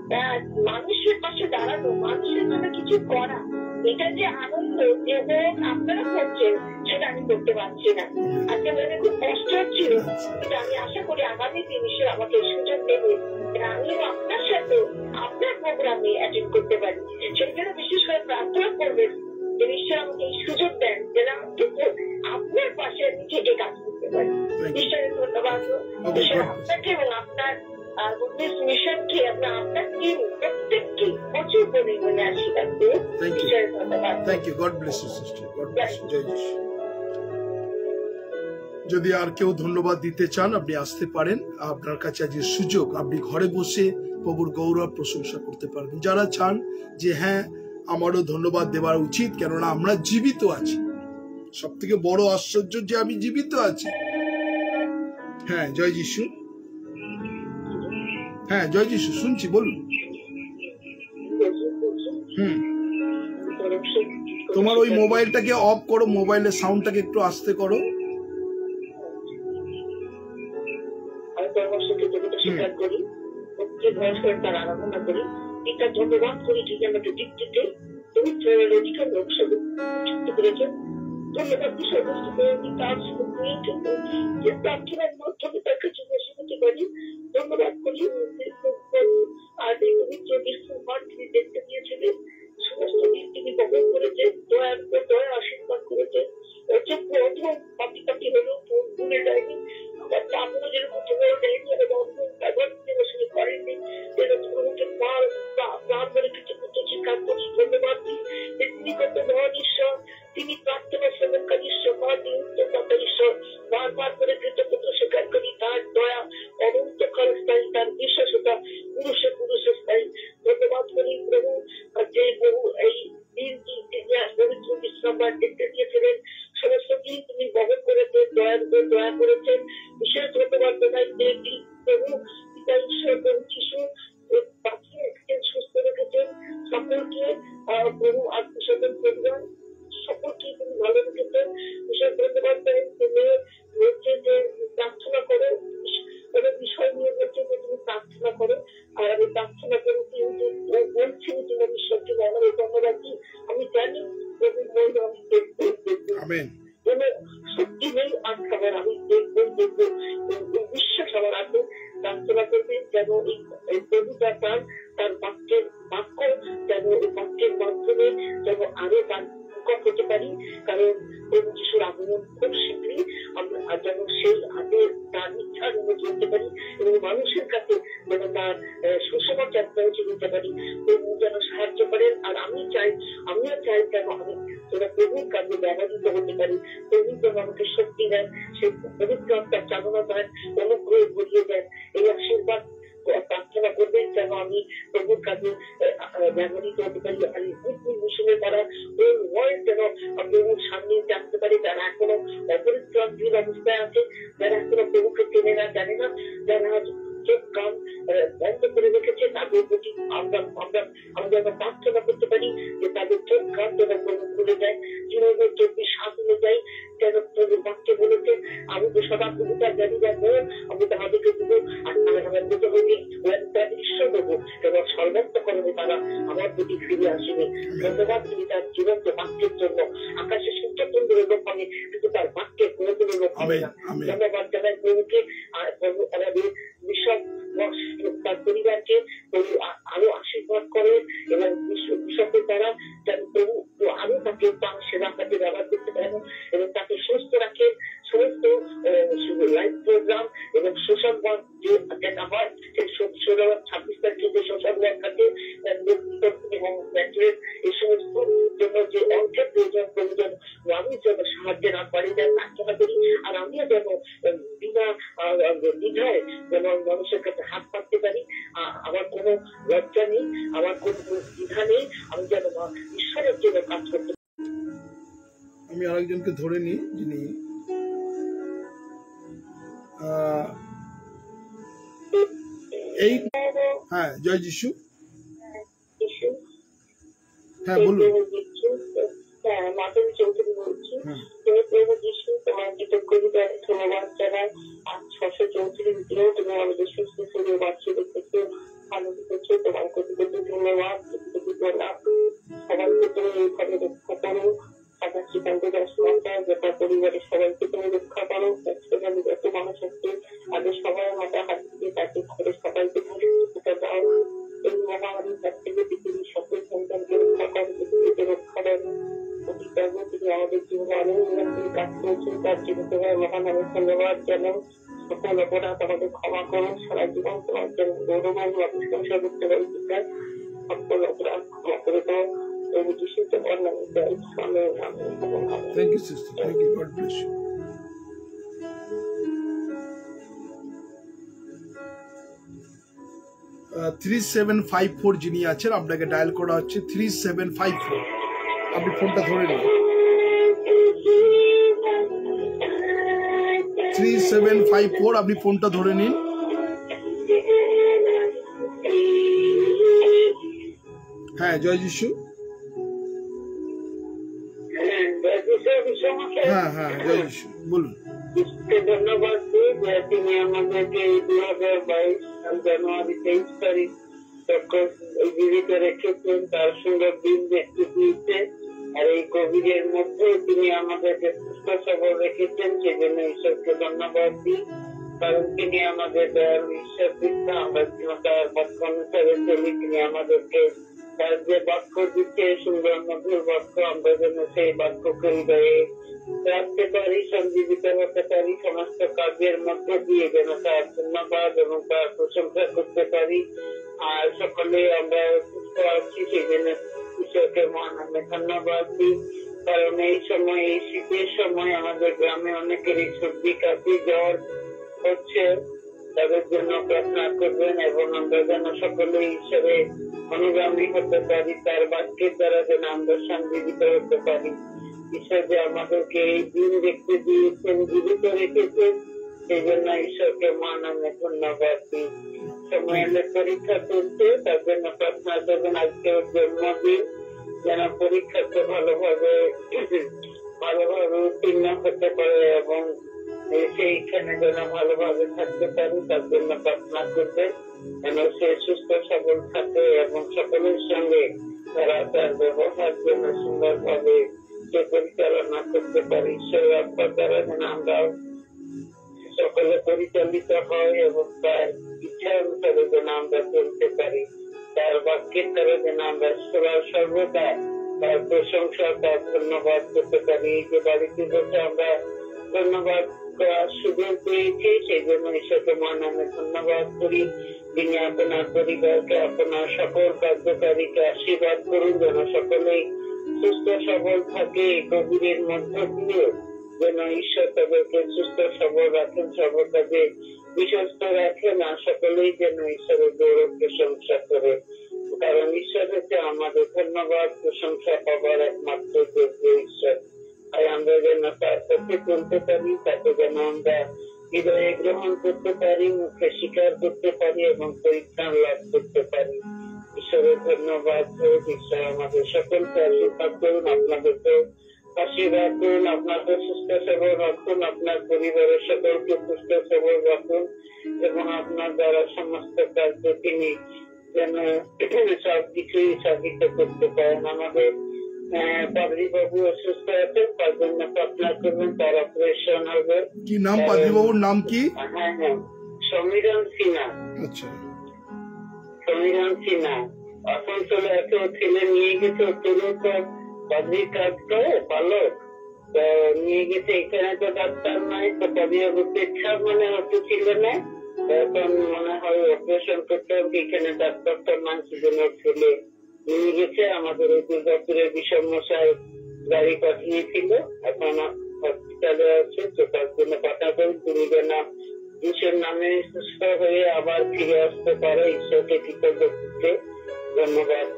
মানুষের পাশে দাঁড়ানো, মানুষের জন্য কিছু করা, এটা যে আনন্দ যে আপনারা করছেন, সেটা আমি করতে পারছি না। আজকে মনে খুব কষ্ট হচ্ছিল, কিন্তু আমি আশা করি আগামী দিন ঈশ্বর আমাকে সুযোগ দেবে, আমিও আপনার সাথে আপনার প্রোগ্রামে অ্যাটেন্ড করতে পারি। সেই জন্য বিশেষ করে প্রার্থনা করবেন যে ঈশ্বর আমাকে এই সুযোগ দেন যেন আমি কিন্তু আপনার পাশে নিজেকে কাজ করতে পারি। ঈশ্বরের ধন্যবাদ, ঈশ্বর আপনাকে এবং আপনার মিশনকে আপনার আপনার টিম প্রত্যেককে প্রচুর পরিমাণে আশীর্বাদ দিন। ঈশ্বরের ধন্যবাদ। Thank you. God bless you sister. God bless you. জয় যিশু। যদি আর কেউ ধন্যবাদ দিতে চান আপনি আসতে পারেন। আপনার কাছে আজ সুযোগ, আপনি ঘরে বসে প্রভুর গৌরব প্রশংসা করতে পারবেন। যারা চান যে হ্যাঁ আমারও ধন্যবাদ দেওয়া উচিত, কেননা আমরা জীবিত আছি, সব থেকে বড় আশ্চর্য যে আমি জীবিত আছি। হ্যাঁ জয় যিশু। হ্যাঁ জয় যিশু, শুনছি, বলুন। হুম, তোমার ওই মোবাইলটাকে অফ করো, মোবাইলের সাউন্ডটাকে একটু আস্তে করো। স্বীকার করি, প্রত্যেক বয়সের তার আরাধনা করি, এটা ধন্যবাদ করি ঠিক আমাকে দিক দিতে পবিত্র অধিকার লোক সবুজ করেছেন। ধন্যবাদ বিষয়বস্তু করে কাজ যে প্রার্থনার মাধ্যমে তার কাছে বসে হতে পারি। ধন্যবাদ করি আর এই পবিত্র বিশ্ব মাঠ তিনি দেখতে দিয়েছিলেন, সমস্ত দিক তিনি বহন করেছে, দয়ার উপর দয়া আশীর্বাদ করেছে। অযোগ্য অধম পাতি পাতি হলেও ভুলে যায়নি, আবার তারপরে যেরকম তোমার দেয়নি ব্যবহার তিনি করেননি, যেরকম প্রাণ ধরে কিছু করতে স্বীকার করছি। ধন্যবাদ দিই যে তিনি কত মহান ঈশ্বর, তিনি প্রার্থনা সেবনকারী ঈশ্বর, মহান উত্তরদাতা ঈশ্বর। বারবার করে কৃতজ্ঞতা স্বীকার করি তার দয়া অনন্তকাল স্থায়ী, তার বিশ্বাসতা পুরুষে পুরুষে স্থায়ী। ধন্যবাদ করি প্রভু যে প্রভু এই দিনটি তিনি পবিত্র বিশ্রামবার দেখতে দিয়েছিলেন, সমস্ত দিন তিনি বহন করেছেন, দয়ার উপর দয়া করেছেন। বিশেষ ধন্যবাদ জানাই যে প্রভু পিতা ঈশ্বর প্রভু যিশু বাঁচিয়ে রেখেছেন, সুস্থ রেখেছেন সকলকে। প্রভু আত্মীয় পরিবার সকলকে তিনি ভালো রেখেছেন। বিশেষ ধন্যবাদ দেন বলছে যে প্রার্থনা করো, কোনো বিষয় নিয়ে বলছে যে তুমি প্রার্থনা করো, আর আমি প্রার্থনা করে বলছি যে আমি সত্যি আমার এই ধন্যবাদ দিই। আমি জানি প্রভু বলবো আমি দেখবো কোনো সত্যি নেই আর খাবার আমি দেখবো দেখবো বিশ্বাস আমার আছে। প্রার্থনা করবেন যেন এই প্রভু যা পান তার বাক্যের বাক্য যেন এই বাক্যের মাধ্যমে যেন আরো তার প্রকট হতে পারি, কারণ প্রভু যিশুর আগমন খুব শীঘ্রই। আমরা যেন সেই আগে তার ইচ্ছা যেন চলতে পারি এবং মানুষের কাছে যেন তার সুসমাচার পৌঁছে দিতে পারি। প্রভু যেন সাহায্য করেন। আর আমি চাই, আমিও চাই যেন আমি যেন প্রভুর কাজে ব্যবহৃত হতে পারি। প্রভু যেন আমাকে শক্তি দেন, সেই পবিত্র আত্মার চালনা দেন, অনুগ্রহ ভরিয়ে দেন। এই আশীর্বাদ প্রার্থনা করবেন যেন আমি প্রভুর কাজে ব্যবহৃত হতে পারি। আর মিশনের দ্বারা ওই ওয়ার্ল্ড যেন প্রভুর সামনে জানতে পারি যারা এখনো অপরিত্রাণহীন অবস্থায় আছে, যারা এখনো প্রভুকে চেনে না, জানে না, যারা চোখ কান বন্ধ করে রেখেছে, তাদের প্রতি আমরা আমরা আমরা যেন প্রার্থনা করতে পারি যে তাদের চোখ কান যেন প্রভু খুলে যায়, জীবনে চব্বিশ সাত অনুযায়ী যেন প্রভুর বাক্যে বলেছে আমি তো সদা প্রভুতার জানি যাবো, আমি তাহাদেরকে দেবো আর তারা আমার মতো হইনি তাদের ঈশ্বর দেবো এবং সর্বান্তকরণে তারা আমার প্রতি ফিরে আসেনি। ধন্যবাদ তিনি তার জীবন্ত বাক্যের জন্য। আকাশে সূর্যচন্দ্রের লোক হবে কিন্তু তার বাক্যের কোনোদিনের লোক হবে না। ধন্যবাদ জানাই প্রভুকে আর আমাদের বিশ্বক তার পরিবারকে প্রভু আরো আশীর্বাদ করেন এবং বিশ্বকের দ্বারা যেন প্রভু আরো তাকে তার সেবা কাজে ব্যবহার করতে পারেন এবং তাকে সুস্থ রাখেন। সমস্ত লাইভ প্রোগ্রাম এবং সোশ্যাল ওয়ার্ক যে দেখা হয় সেই ছাব্বিশ তারিখে যে সোশ্যাল ওয়ার্ক থাকে এবং এই সমস্ত জন্য যে অর্থের প্রয়োজন প্রয়োজন আমি যেন সাহায্যের হাত বাড়িয়ে দেন প্রার্থনা করি। আর আমিও যেন বিনা দ্বিধায় যেন মানুষের কাছে হাত পাততে পারি। আমার কোনো লজ্জা নেই, আমার কোনো দ্বিধা নেই, আমি যেন ঈশ্বরের জন্য কাজ করতে। আমি আরেকজনকে ধরে নিই যিনি এই হ্যাঁ জয় যিশু। হ্যাঁ বলুন। হ্যাঁ মাধবী চৌধুরী বলছি। তুমি প্রভু যিশু তোমার কৃতজ্ঞতা ধন্যবাদ জানাই। আজ ছশো চৌত্রিশ দিনেও তুমি আমাদের সুস্থ শরীর বাঁচিয়ে রেখেছো, আনন্দ করছো, তোমার কৃতজ্ঞ ধন্যবাদ। সবাইকে তুমি এইভাবে রক্ষা করো, সাদা শ্রীকান্তদার সমাচার গোটা পরিবারের সবাইকে তুমি রক্ষা করো। যত মানুষ আছে তাদের সবাই মাথা হাত দিয়ে তাকে করে সবাইকে তুমি সুস্থতা দাও। এই মহামারীর হাত থেকে পৃথিবীর সকল সন্তানকে রক্ষা করো, পৃথিবীকে রক্ষা দেন। তার জীবিতভাবে মহানামে ধন্যবাদ জানাই। সকল অপরাধ আমাদের ক্ষমা করুন, সারা জীবন তোমার জন্য গৌরবময় প্রশংসা করতে পারি। সকল অপরাধ ক্ষমা করে দাও, প্রভু যিশু তোমার নামে চাই। Amen, amen, amen. Thank you, sister. Thank you. God bless you. Three seven five four যিনি আছেন, আপনাকে ডায়াল করা হচ্ছে থ্রি সেভেন ফাইভ ফোর। আপনি ফোনটা ধরে নিন। থ্রি সেভেন ফাইভ ফোর, আপনি ফোনটা ধরে নিন। হ্যাঁ, জয় যিশু। হ্যাঁ হ্যাঁ, জয় যিশু, বলুন। ধন্যবাদ দিই যে তিনি আমাদেরকে এই দুই হাজার বাইশ জানুয়ারি তেইশ তারিখ জীবিত রেখেছেন, তার সুন্দর দিন দেখতে দিয়েছে। আর এই কোভিড এর মধ্যে তিনি আমাদেরকে সুস্থ সবল রেখেছেন, সেই জন্য ঈশ্বরকে ধন্যবাদ দিই। কারণ তিনি আমাদের দয়ালু ঈশ্বর দিচ্ছে, আমরা তার বাক্য অনুসারে চলি। তিনি আমাদেরকে তার যে বাক্য দিচ্ছে, সুন্দর মধুর বাক্য, আমরা যেন সেই বাক্যকে হৃদয়ে রাখতে পারি, সঞ্জীবিত হতে পারি, সমস্ত কাজের মধ্য দিয়ে যেন তার ধন্যবাদ এবং তার প্রশংসা করতে পারি। আর সকলে আমরা সুস্থ আছি, সেই জন্য ঈশ্বরকে মহানামে ধন্যবাদ দিই। কারণ এই সময়, এই শীতের সময় আমাদের গ্রামে অনেকেরই সর্দি কাশি জ্বর হচ্ছে, তাদের জন্য প্রার্থনা করবেন এবং আমরা যেন সকলে ঈশ্বরের অনুগামী হতে পারি, তার বাক্যের দ্বারা যেন আমরা সঞ্জীবিত হতে পারি। ঈশ্বর যে আমাদেরকে এই দিন দেখতে দিয়েছেন, জীবিত রেখেছেন, সেই জন্য ঈশ্বরকে মহানামে ধন্যবাদ দিই। সময় এলে পরীক্ষা চলছে, তার জন্য প্রার্থনা করবেন। আজকে ওর জন্মদিন, যেন পরীক্ষাতে ভালোভাবে ভালোভাবে উত্তীর্ণ হতে পারে এবং সেইখানে যেন ভালোভাবে থাকতে পারে, তার জন্য প্রার্থনা করবেন যেন সে সুস্থ সবল থাকে এবং সকলের সঙ্গে তারা তার ব্যবহার যেন সুন্দরভাবে সে পরিচালনা করতে পারে। ঈশ্বরের আত্মার দ্বারা যেন আমরা সকলে পরিচালিত হয় এবং তার ইচ্ছা অনুসারে যেন আমরা চলতে পারি, তার বাক্যের দ্বারা যেন আমরা সর্বদা তার প্রশংসা, তার ধন্যবাদ করতে পারি। এই যে বাড়িতে বসে আমরা ধন্যবাদ করার সুযোগ পেয়েছি, সেই জন্য ঈশ্বরকে মহানামে ধন্যবাদ করি। তিনি আপনার পরিবারকে, আপনার সকল কার্যকারীকে আশীর্বাদ করুন, যেন সকলেই সুস্থ সবল থাকে। কোভিড এর মধ্য দিয়ে যেন ঈশ্বর তাদেরকে সুস্থ সবল রাখেন, সবল কাজে বিশ্বস্ত রাখেন, আর সকলেই যেন ঈশ্বরের গৌরব প্রশংসা করে। কারণ ঈশ্বর হচ্ছে আমাদের ধন্যবাদ প্রশংসা পাবার একমাত্র যোগ্য ঈশ্বর। আর আমরা যেন তার পথে চলতে পারি, তাকে যেন আমরা হৃদয়ে গ্রহণ করতে পারি, মুখে স্বীকার করতে পারি এবং পরিত্রাণ লাভ করতে পারি। ঈশ্বরের ধন্যবাদ হোক। ঈশ্বর আমাদের সকলকে আশীর্বাদ করুন, আপনাদেরকে আশীর্বাদ করুন, আপনাকে সুস্থ সবল রাখুন, আপনার পরিবারের সকলকে সুস্থ সবল রাখুন এবং আপনার দ্বারা সমস্ত কার্য তিনি যেন সব কিছুই সাধিত করতে পারেন। আমাদের পাদ্রী বাবু অসুস্থ আছেন, তার জন্য প্রার্থনা করবেন, তার অপারেশন হবে। কি নাম পাদ্রী বাবুর নাম কি? হ্যাঁ হ্যাঁ, সমীরণ সিনহা। আচ্ছা, সমীরণ সিনহা আসানসোলে এত ছেলে নিয়ে গেছে, তরুণ তো পাদ্রীর কাজ করে ভালো, তো নিয়ে গেছে। এখানে তো ডাক্তার নাই, তো পাদ্রী বাবুর পেচ্ছাপ মানে হতে ছিল না, এখন মনে হয় অপারেশন করতে হবে। এখানে ডাক্তার তো মানুষ জন্য ছেলে নিয়ে গেছে। আমাদের ওই দুর্গাপুরের বিষম মশাই গাড়ি পাঠিয়েছিল, এখন হসপিটালে আছে, তো তার জন্য পাঠাবেন। তিনি যেন ঈশ্বর নামে সুস্থ হয়ে আবার ফিরে আসতে পারে। ঈশ্বরকে কৃতজ্ঞ করতে ধন্যবাদ।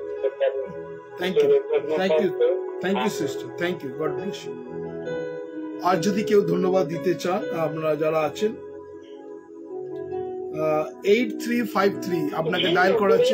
আর যদি কেউ ধন্যবাদ দিতে চান, আপনারা যারা আছেন এইট থ্রি ফাইভ থ্রি আপনাকে ডায়াল করা আছে,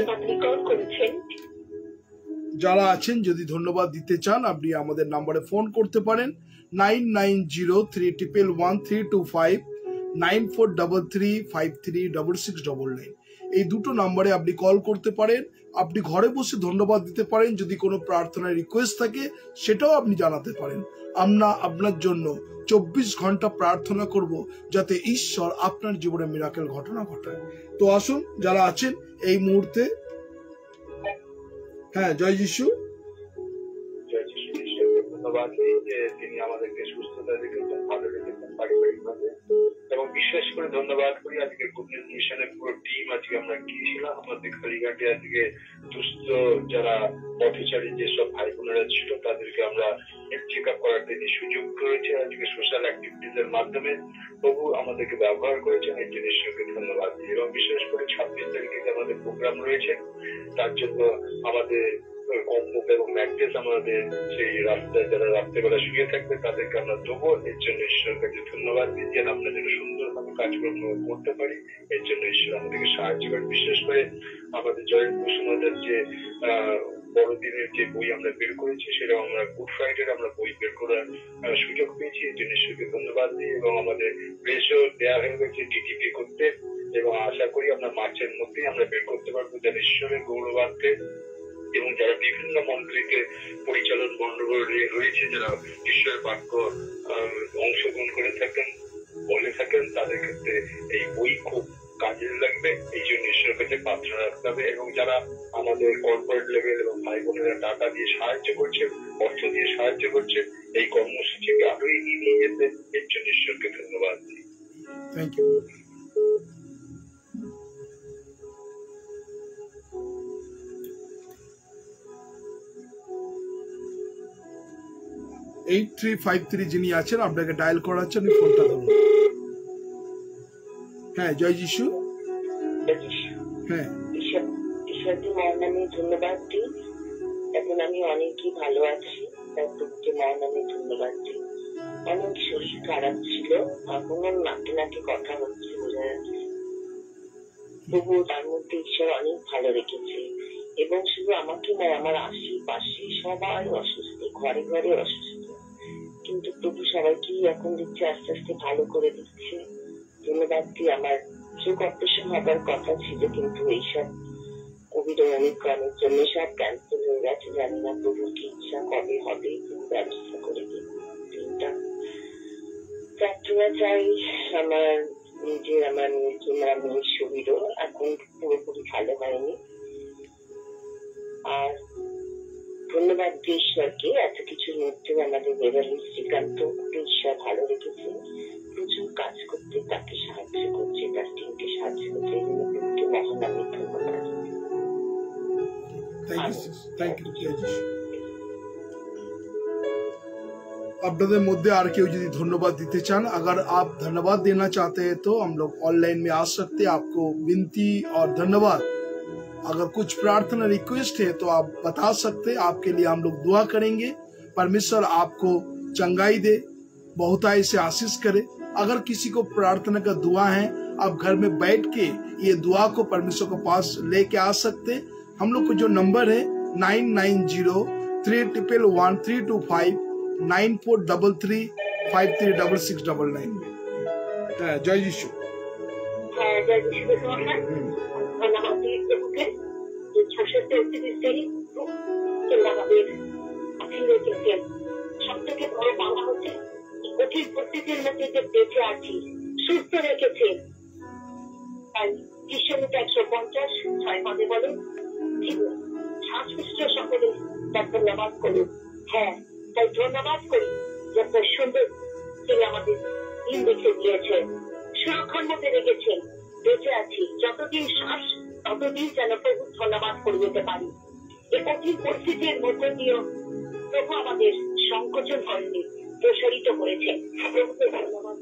যারা আছেন যদি ধন্যবাদ দিতে চান আপনি আমাদের নাম্বারে ফোন করতে পারেন nine nine zero three triple one three two five nine four double three five three double six double nine. এই দুটো নাম্বারে আপনি কল করতে পারেন। আপনি ঘরে বসে ধন্যবাদ দিতে পারেন। যদি কোনো প্রার্থনার রিকোয়েস্ট থাকে সেটাও আপনি জানাতে পারেন। আমরা আপনার জন্য চব্বিশ ঘন্টা প্রার্থনা করব যাতে ঈশ্বর আপনার জীবনে মিরাকেল ঘটনা ঘটায়। তো আসুন যারা আছেন এই মুহূর্তে। হ্যাঁ, জয় যিশু। ধন্যবাদ দিই যে তিনি আমাদেরকে সুস্থতা রেখেছেন, ভালো রেখেছেন পারিবারিকভাবে। এবং বিশেষ করে ধন্যবাদ করি আজকে গুড নিউজ মিশনের পুরো টিম। আজকে আমরা গিয়েছিলাম আমাদের কালীঘাটে, আজকে দুস্থ যারা পথচারী যেসব ভাই বোনেরা ছিল তাদেরকে আমরা হেলথ চেক আপ করার জন্য সুযোগ করেছে। আজকে সোশ্যাল অ্যাক্টিভিটিস এর মাধ্যমে প্রভু আমাদেরকে ব্যবহার করেছেন, এই জন্য ঈশ্বরকে ধন্যবাদ দিই। এবং বিশেষ করে ছাব্বিশ তারিখে যে আমাদের প্রোগ্রাম রয়েছে তার জন্য আমাদের কম্বক এবং ম্যাট্রেস আমাদের সেই রাস্তায় যারা রাত্রেবেলা শুয়ে থাকবে তাদেরকে আমরা দেবো। এর জন্য ঈশ্বরের কাছে ধন্যবাদ দিই যেন আমরা যেন সুন্দরভাবে কাজকর্ম করতে পারি। এর জন্য ঈশ্বর আমাদেরকে সাহায্য করেন। বিশেষ করে আমাদের জয়েন্ট কুসুমাদের যে বড়দিনের যে বই আমরা বের করেছি সেটা আমরা গুড ফ্রাইডে আমরা বই বের করার সুযোগ পেয়েছি। এর জন্য ঈশ্বরকে ধন্যবাদ দিই। এবং আমাদের প্রেসও দেওয়া হয়ে গেছে ডিটিপি করতে, এবং আশা করি আমরা মার্চের মধ্যেই আমরা বের করতে পারবো যেন ঈশ্বরের গৌরবার্থে। এবং যারা বিভিন্ন মন্ত্রীতে পরিচালন মন্ডল রয়েছে, যারা ঈশ্বরের বাক্য অংশগ্রহণ করে থাকেন বলে থাকেন, তাদের ক্ষেত্রে এই বই খুব কাজে লাগবে। এই জন্য ঈশ্বরের কাছে প্রার্থনা রাখতে হবে। এবং যারা আমাদের কর্পোরেট লেভেল এবং ভাই বোনেরা টাকা দিয়ে সাহায্য করছে, অর্থ দিয়ে সাহায্য করছে, এই কর্মসূচিকে আরো এগিয়ে নিয়ে যেতে এর জন্য ঈশ্বরকে ধন্যবাদ দিই। Thank you. Eight three five three যিনি আছেন আপনাকে ডায়াল করাচ্ছেন, ফোনটা ধরুন। হ্যাঁ, জয় যিশু। হ্যাঁ, ঈশ্বরকে মায়ের নামে ধন্যবাদ দিই। এখন আমি অনেকই ভালো আছি, তার প্রভুকে মায়ের নামে ধন্যবাদ দিই। অনেক শরীর খারাপ ছিল, এখন নাকে নাকে কথা হচ্ছে, বোঝা যাচ্ছে। তবুও তার মধ্যে ঈশ্বর অনেক ভালো রেখেছে। এবং শুধু আমাকে নয়, আমার আশেপাশে সবাই অসুস্থ, ঘরে ঘরে অসুস্থ, কিন্তু প্রভু সবাইকেই এখন দিচ্ছে, আস্তে আস্তে ভালো করে দিচ্ছে। ধন্যবাদ দিই। আমার চোখ অপারেশন হবার কথা ছিল, কিন্তু এইসব কোভিড অমিক্রণের জন্য সব ক্যান্সেল হয়ে গেছে। জানি না প্রভুর কি ইচ্ছা, কবে হবে, ব্যবস্থা করে দিন দিনটা। প্রার্থনা চাই আমার নিজের, আমার মেয়ের মেয়ের শরীরও এখন পুরোপুরি ভালো হয়নি। আর ধন্যবাদ দিই ঈশ্বরকে, এত কিছুর মধ্যেও আমাদের বেভারলি শ্রীকান্ত ঈশ্বর ভালো রেখেছে, প্রচুর কাজ করতে তাকে সাহায্য করছে, তার টিমকে সাহায্য করছে। এই জন্য প্রভুকে মহান আমি ধন্যবাদ। আপনাদের মধ্যে আর কেউ যদি ধन्यवाद देते चान, अगर आप धन्यवाद देना चाहते हैं तो हम लोग ऑनलाइन में आ सकते हैं। आपको विनती और धन्यवाद, अगर कुछ प्रार्थना रिक्वेस्ट है तो आप बता सकते हैं, आपके लिए हम लोग दुआ करेंगे। परमेश्वर आपको चंगाई दे, बहुताई से आशीष करे। अगर किसी को प्रार्थना का दुआ है, आप घर में बैठ के ये दुआ को परमेश्वर के पास लेके आ सकते। हम लोग को जो नंबर है nine nine zero three triple one three two five nine four double three five three double six double nine में। जय यीशु। হ্যাঁ, জয় যিশু। ধন্যবাদ দিই প্রভুকে, যে ছশো তেত্রিশ দিন আমাদের ফিরে গেছেন। সব থেকে বড় পাওয়া হচ্ছে কঠিন পরিস্থিতির মধ্যে যে বেঁচে আছি, সুস্থ রেখেছে। তাই ঈশ্বরকে একশো পঞ্চাশ ছয় পদে বলে শ্বাসপুষ্ট সকলে তার ধন্যবাদ করুন। হ্যাঁ, তাই ধন্যবাদ করি যে আপনার সুন্দর তিনি আমাদের দিন দেখে দিয়েছেন, সুরক্ষার মধ্যে রেখেছেন, বেঁচে আছি। যতদিন শ্বাস ততদিন যেন প্রভু ধন্যবাদ করে যেতে পারি। এই কঠিন পরিস্থিতির মধ্যে দিয়েও প্রভু আমাদের সংকোচন করেনি, প্রসারিত করেছেন। প্রভুকে ধন্যবাদ,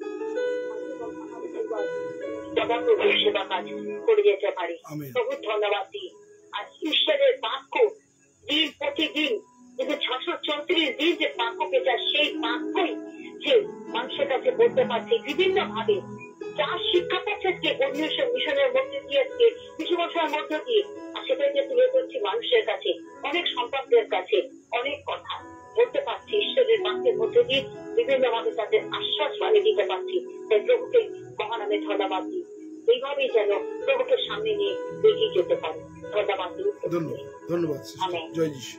সেবা কাজ করে যেতে পারি। প্রভু ধন্যবাদ দিই। আর ঈশ্বরের বাক্য দিন প্রতিদিন কিন্তু ছশো চৌত্রিশ দিন যে বাক্য পেঁচা, সেই বাক্যই যে মানুষের কাছে বলতে পারছি বিভিন্ন ভাবে। যার শিক্ষা পাচ্ছে অন্বেষণ মিশনের মধ্যে দিয়ে, কিছু বছরের মধ্যে দিয়ে, আর সেটাই যে তুলে ধরছি মানুষের কাছে, অনেক সম্পর্কের কাছে অনেক কথা বলতে পারছি ঈশ্বরের বাক্যের মধ্যে দিয়ে, বিভিন্ন ভাবে তাদের আশ্বাস বাণী দিতে পারছি। তাই প্রভুকে মহানামে ধন্যবাদ দিই। এইভাবেই যেন প্রভুকে সামনে নিয়ে এগিয়ে যেতে পারি। ধন্যবাদ দিই। ধন্যবাদ। জয় যিশু।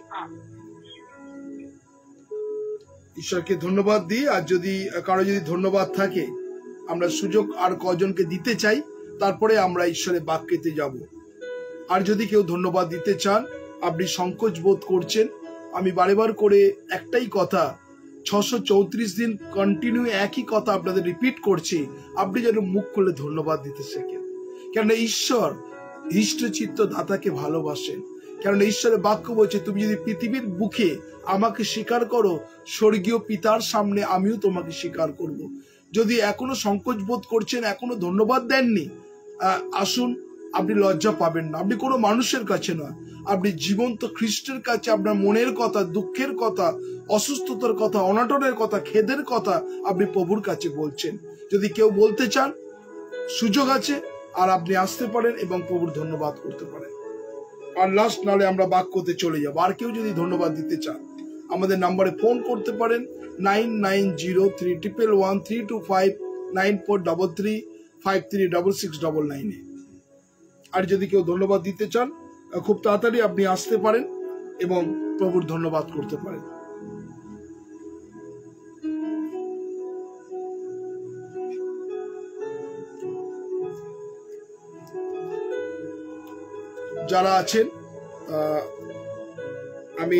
ঈশ্বরকে ধন্যবাদ দিই। আর যদি কারো যদি ধন্যবাদ থাকে, আমরা সুযোগ আর কজনকে দিতে চাই, তারপরে আমরা ঈশ্বরের বাক্যেতে যাব। আর যদি কেউ ধন্যবাদ দিতে চান, আপনি সংকোচ বোধ করছেন, আমি বারেবার করে একটাই কথা ছশো চৌত্রিশ দিন কন্টিনিউ একই কথা আপনাদের রিপিট করছি, আপনি যেন মুখ খুলে ধন্যবাদ দিতে শেখেন। কেননা ঈশ্বর ইষ্টচিত্ত দাতাকে ভালোবাসেন। কেননা ঈশ্বরের বাক্য বলছে, তুমি যদি পৃথিবীর বুকে আমাকে স্বীকার করো, স্বর্গীয় পিতার সামনে আমিও তোমাকে স্বীকার করব। যদি এখনো সংকোচ বোধ করছেন, এখনো ধন্যবাদ দেননি, আসুন, আপনি লজ্জা পাবেন না। আপনি কোনো মানুষের কাছে নয়, আপনি জীবন্ত খ্রিস্টের কাছে আপনার মনের কথা, দুঃখের কথা, অসুস্থতার কথা, অনাটনের কথা, খেদের কথা আপনি প্রভুর কাছে বলছেন। যদি কেউ বলতে চান, সুযোগ আছে, আর আপনি আসতে পারেন এবং প্রভুর ধন্যবাদ করতে পারেন। আর লাস্ট নালে আমরা বাক্যতে চলে যাব। আর কেউ যদি ধন্যবাদ দিতে চান, আমাদের নাম্বারে ফোন করতে পারেন, nine nine zero three triple one three two five nine four double three five three double six double নাইনে। আর যদি কেউ ধন্যবাদ দিতে চান, খুব তাড়াতাড়ি আপনি আসতে পারেন এবং প্রভুর ধন্যবাদ করতে পারেন। যারা আছেন, আমি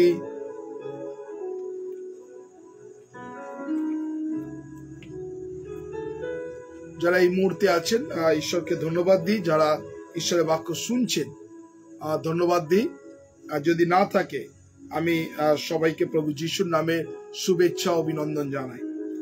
যারা এই মুহূর্তে আছেন, ঈশ্বরকে ধন্যবাদ দিই। যারা ঈশ্বরের বাক্য শুনছেন, ধন্যবাদ দিই। আর যদি না থাকে, আমি সবাইকে প্রভু যিশুর নামে শুভেচ্ছা অভিনন্দন জানাই।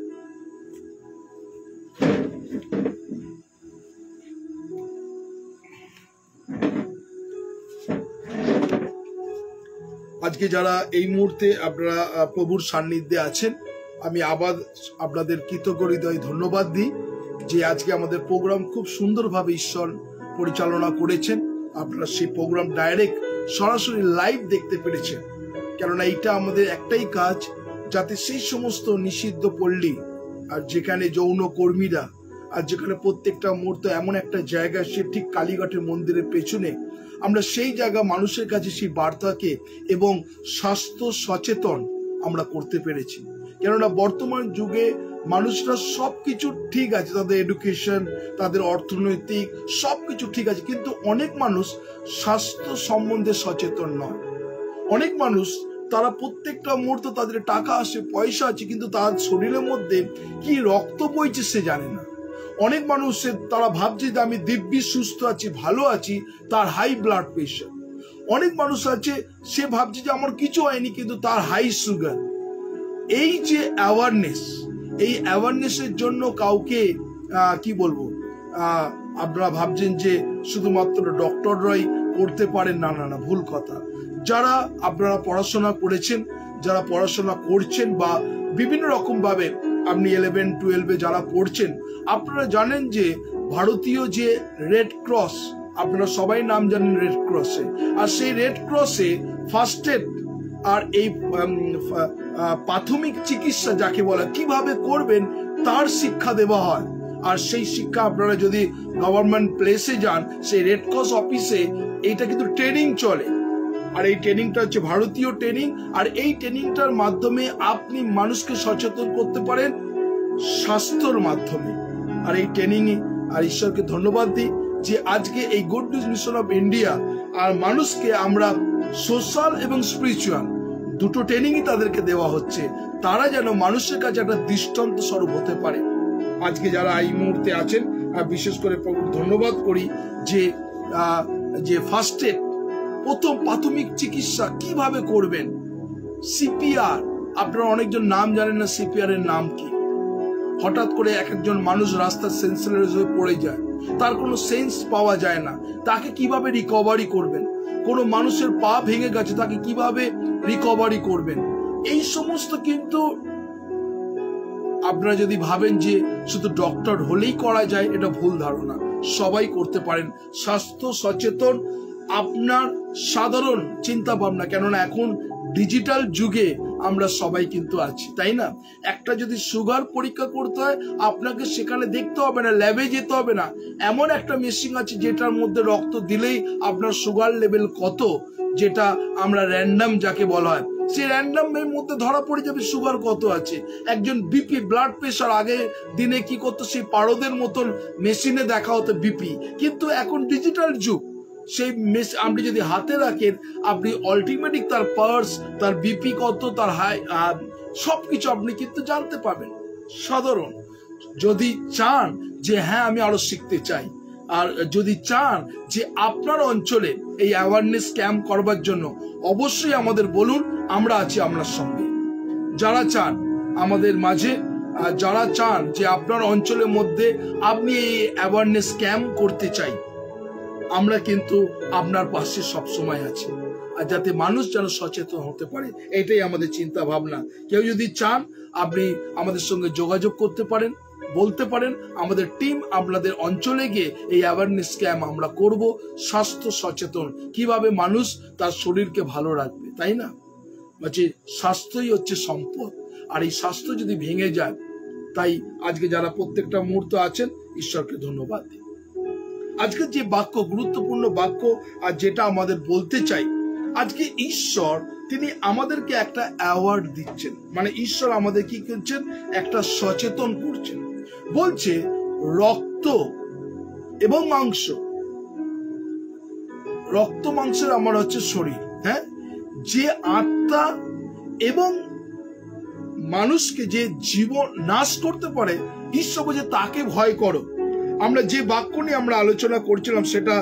আজকে যারা এই মুহূর্তে আপনারা প্রভুর সান্নিধ্যে আছেন, আমি আবার আপনাদের কৃতজ্ঞ হৃদয় ধন্যবাদ দিই যে আজকে আমাদের প্রোগ্রাম খুব সুন্দরভাবে ঈশ্বর পরিচালনা করেছেন। আপনারা সেই প্রোগ্রাম ডাইরেক্ট সরাসরি লাইভ দেখতে পেরেছেন। কেননা এইটা আমাদের একটাই কাজ, যাতে সেই সমস্ত নিষিদ্ধ পল্লী, আর যেখানে যৌন কর্মীরা, আর যেখানে প্রত্যেকটা মুহূর্ত এমন একটা জায়গা, সে ঠিক কালীঘাটের মন্দিরের পেছনে, আমরা সেই জায়গা মানুষের কাছে সেই বার্তাকে এবং স্বাস্থ্য সচেতন আমরা করতে পেরেছি। কেননা বর্তমান যুগে মানুষরা সবকিছু ঠিক আছে, তাদের এডুকেশন, তাদের অর্থনৈতিক সবকিছু ঠিক আছে, কিন্তু অনেক মানুষ স্বাস্থ্য সম্বন্ধে সচেতন নয়। অনেক মানুষ, তারা প্রত্যেকটা মুহূর্তে তাদের টাকা আসে, পয়সা আছে, কিন্তু তার শরীরের মধ্যে কি রক্ত বইছে সে জানে না। অনেক মানুষ, তারা ভাবছে যে আমি দিব্যি সুস্থ আছি, ভালো আছি, তার হাই ব্লাড প্রেশার। অনেক মানুষ আছে, সে ভাবছে যে আমার কিছু হয়নি, কিন্তু তার হাই সুগার। এই যে অ্যাওয়ারনেস, এই অ্যাওয়ারনেসের জন্য কাউকে কি বলবো, আপনারা ভাবছেন যে শুধুমাত্র ডক্টররাই করতে পারেন, না না না, ভুল কথা। যারা আপনারা পড়াশোনা করেছেন, যারা পড়াশোনা করছেন, বা বিভিন্ন রকম ভাবে আপনি ইলেভেন টুয়েলভে যারা পড়ছেন, আপনারা জানেন যে ভারতীয় যে রেড ক্রস, আপনারা সবাই নাম জানেন রেড ক্রসে, আর সেই রেড ক্রসে ফার্স্ট এড আর এই প্রাথমিক চিকিৎসা যাকে বলে কিভাবে করবেন তার শিক্ষা দেওয়া হয়। আর সেই শিক্ষা আপনারা যদি গভর্নমেন্ট প্লেসে যান, সেই রেড ক্রস অফিসে এইটা কিন্তু ট্রেনিং চলে। আর এই ট্রেনিংটা হচ্ছে ভারতীয় ট্রেনিং। আর এই ট্রেনিংটার মাধ্যমে আপনি মানুষকে সচেতন করতে পারেন স্বাস্থ্যর মাধ্যমে। আর এই ট্রেনিং, আর ঈশ্বরকে ধন্যবাদ দিই যে আজকে এই good news mission of India আর মানুষকে আমরা সোশ্যাল এবং স্পিরিচুয়াল দুটো ট্রেনিংই তাদেরকে দেওয়া হচ্ছে, তারা যেন মানুষের কাছে একটা দৃষ্টান্ত স্বরূপ হতে পারে। আজকে যারা এই মুহূর্তে আছেন, বিশেষ করে ধন্যবাদ করি যে যে ফার্স্ট এড, প্রথম প্রাথমিক চিকিৎসা কিভাবে করবেন, সিপিআর, আপনারা অনেকজন নাম জানেন না সিপিআর এর নাম কি। হঠাৎ করে এক একজন মানুষ রাস্তার সেন্সলেস হয়ে পড়ে যায়, তার কোনো সেন্স পাওয়া যায় না, তাকে কিভাবে রিকভারি করবেন। কোনো মানুষের পা ভেঙে গেছে, তাকে কিভাবে রিকভারি করবেন। এই সমস্ত কিন্তু আপনারা যদি ভাবেন যে শুধু ডক্টর হলেই করা যায়, এটা ভুল ধারণা। সবাই করতে পারেন। স্বাস্থ্য সচেতন আপনার সাধারণ চিন্তা ভাবনা, কেননা এখন ডিজিটাল যুগে আমরা সবাই কিন্তু আছি, তাই না? একটা যদি সুগার পরীক্ষা করতে হয়, আপনাকে সেখানে দেখতে হবে না, ল্যাবে যেতে হবে না, এমন একটা মেশিন আছে যেটার মধ্যে রক্ত দিলেই আপনার সুগার লেভেল কত, যেটা আমরা র্যান্ডাম যাকে বলা হয়, সেই র্যান্ডাম এর মধ্যে ধরা পড়ে যাবে সুগার কত আছে। একজন বিপি, ব্লাড প্রেশার, আগে দিনে কি করতো, সেই পারদের মতন মেশিনে দেখা হতো বিপি, কিন্তু এখন ডিজিটাল যুগ, সেই আপনি যদি হাতে রাখেন, আপনি অল্টিমেটলি তার পার্স, তার বিপি কত, তার হাই, সবকিছু আপনি কিন্তু জানতে পারবেন। সাধারণ যদি চান যে হ্যাঁ আমি আরো শিখতে চাই, আর যদি চান যে আপনার অঞ্চলে এই অ্যাওয়ারনেস ক্যাম্প করবার জন্য, অবশ্যই আমাদের বলুন, আমরা আছি আপনার সঙ্গে। যারা চান আমাদের মাঝে, যারা চান যে আপনার অঞ্চলের মধ্যে আপনি এই অ্যাওয়ারনেস ক্যাম্প করতে চাই, আমরা কিন্তু আপনার পাশে সবসময় আছি, আর যাতে মানুষ যেন সচেতন হতে পারে, এটাই আমাদের চিন্তা ভাবনা। কেউ যদি চান আপনি আমাদের সঙ্গে যোগাযোগ করতে পারেন, বলতে পারেন, আমাদের টিম আপনাদের অঞ্চলে গিয়ে এই অ্যাওয়ারনেস ক্যাম্প আমরা করব। স্বাস্থ্য সচেতন, কিভাবে মানুষ তার শরীরকে ভালো রাখবে, তাই না? বলছি স্বাস্থ্যই হচ্ছে সম্পদ, আর এই স্বাস্থ্য যদি ভেঙে যায়, তাই আজকে যারা প্রত্যেকটা মুহূর্ত আছেন, ঈশ্বরকে ধন্যবাদ দিই। আজকে যে বাক্য, গুরুত্বপূর্ণ বাক্য, আর যেটা আমাদের বলতে চাই, আজকে ঈশ্বর তিনি আমাদেরকে একটা অ্যাওয়ার্ড দিচ্ছেন, মানে ঈশ্বর আমাদের কি করছেন, একটা সচেতন করছেন। বলছে রক্ত এবং মাংস, রক্ত মাংসের আমার হচ্ছে শরীর, হ্যাঁ, যে আত্মা এবং মানুষকে যে জীবন নাশ করতে পারে, ঈশ্বর বলছে তাকে ভয় করো। আমরা যে বাক্য নিয়ে আমরা আলোচনা করছিলাম, সেটা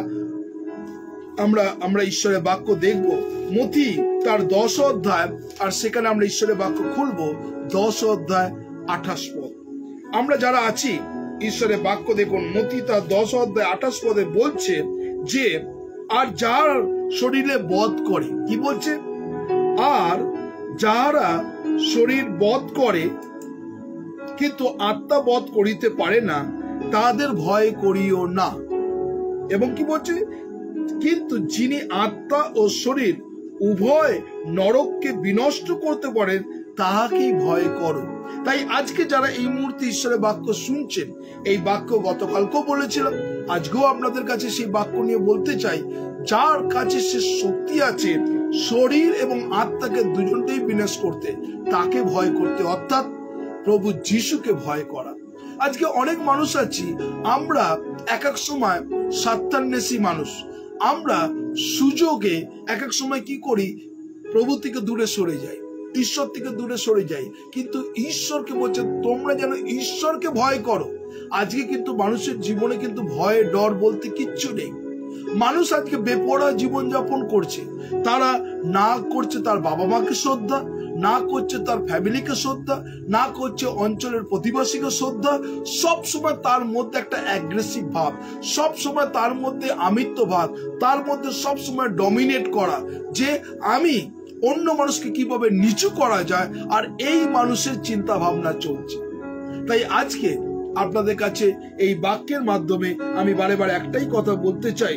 আমরা আমরা ঈশ্বরের বাক্য দেখব, মথি তার দশ অধ্যায়, আর সেখানে আমরা ঈশ্বরের বাক্য খুলবো দশ অধ্যায় আঠাশ পদ। আমরা যারা আছি ঈশ্বরের বাক্য দেখুন, মথি তার দশ অধ্যায় আঠাশ পদে বলছে যে, আর যার শরীরে বধ করে, কি বলছে, আর যারা শরীর বধ করে কিন্তু আত্মা বধ করিতে পারে না, তাদের ভয় করিও না। এবং কি বলছে, কিন্তু যিনি আত্মা ও শরীর উভয় নরককে বিনষ্ট করতে পারেন, তাহাকেই ভয় করো। তাই আজকে যারা এই মুহূর্তে ঈশ্বরের বাক্য শুনছেন, এই বাক্য গতকালকেও বলেছিলাম, আজকেও আপনাদের কাছে সেই বাক্য নিয়ে বলতে চাই, যার কাছে সে শক্তি আছে শরীর এবং আত্মাকে দুজনকেই বিনাশ করতে, তাকে ভয় করতে, অর্থাৎ প্রভু যিশুকে ভয় করা। আজকে অনেক মানুষ আছি, আমরা এক এক সময় স্বার্থান্বেষী মানুষ, আমরা সুযোগে এক এক সময় কি করি, প্রভু থেকে দূরে সরে যাই, ঈশ্বর থেকে দূরে সরে যাই। কিন্তু ঈশ্বরকে বলছে তোমরা যেন ঈশ্বরকে ভয় করো। আজকে কিন্তু মানুষের জীবনে কিন্তু ভয়, ডর বলতে কিচ্ছু নেই। মানুষ আজকে বেপরোয়া জীবন যাপন করছে, তারা না করছে তার বাবা মাকে শ্রদ্ধা, না করছে তার ফ্যামিলিকে শ্রদ্ধা, না করছে অঞ্চলের প্রতিবেশীকে শ্রদ্ধা। সব সময় তার মধ্যে একটা অ্যাগ্রেসিভ ভাব, সব সময় তার মধ্যে আমিত্ব ভাব, তার মধ্যে সব সময় ডমিনেট করা, যে আমি অন্য মানুষকে কিভাবে নিচু করা যায়, আর এই মানুষের চিন্তা ভাবনা চলছে। তাই আজকে আপনাদের কাছে এই বাক্যের মাধ্যমে আমি বারে বারে একটাই কথা বলতে চাই,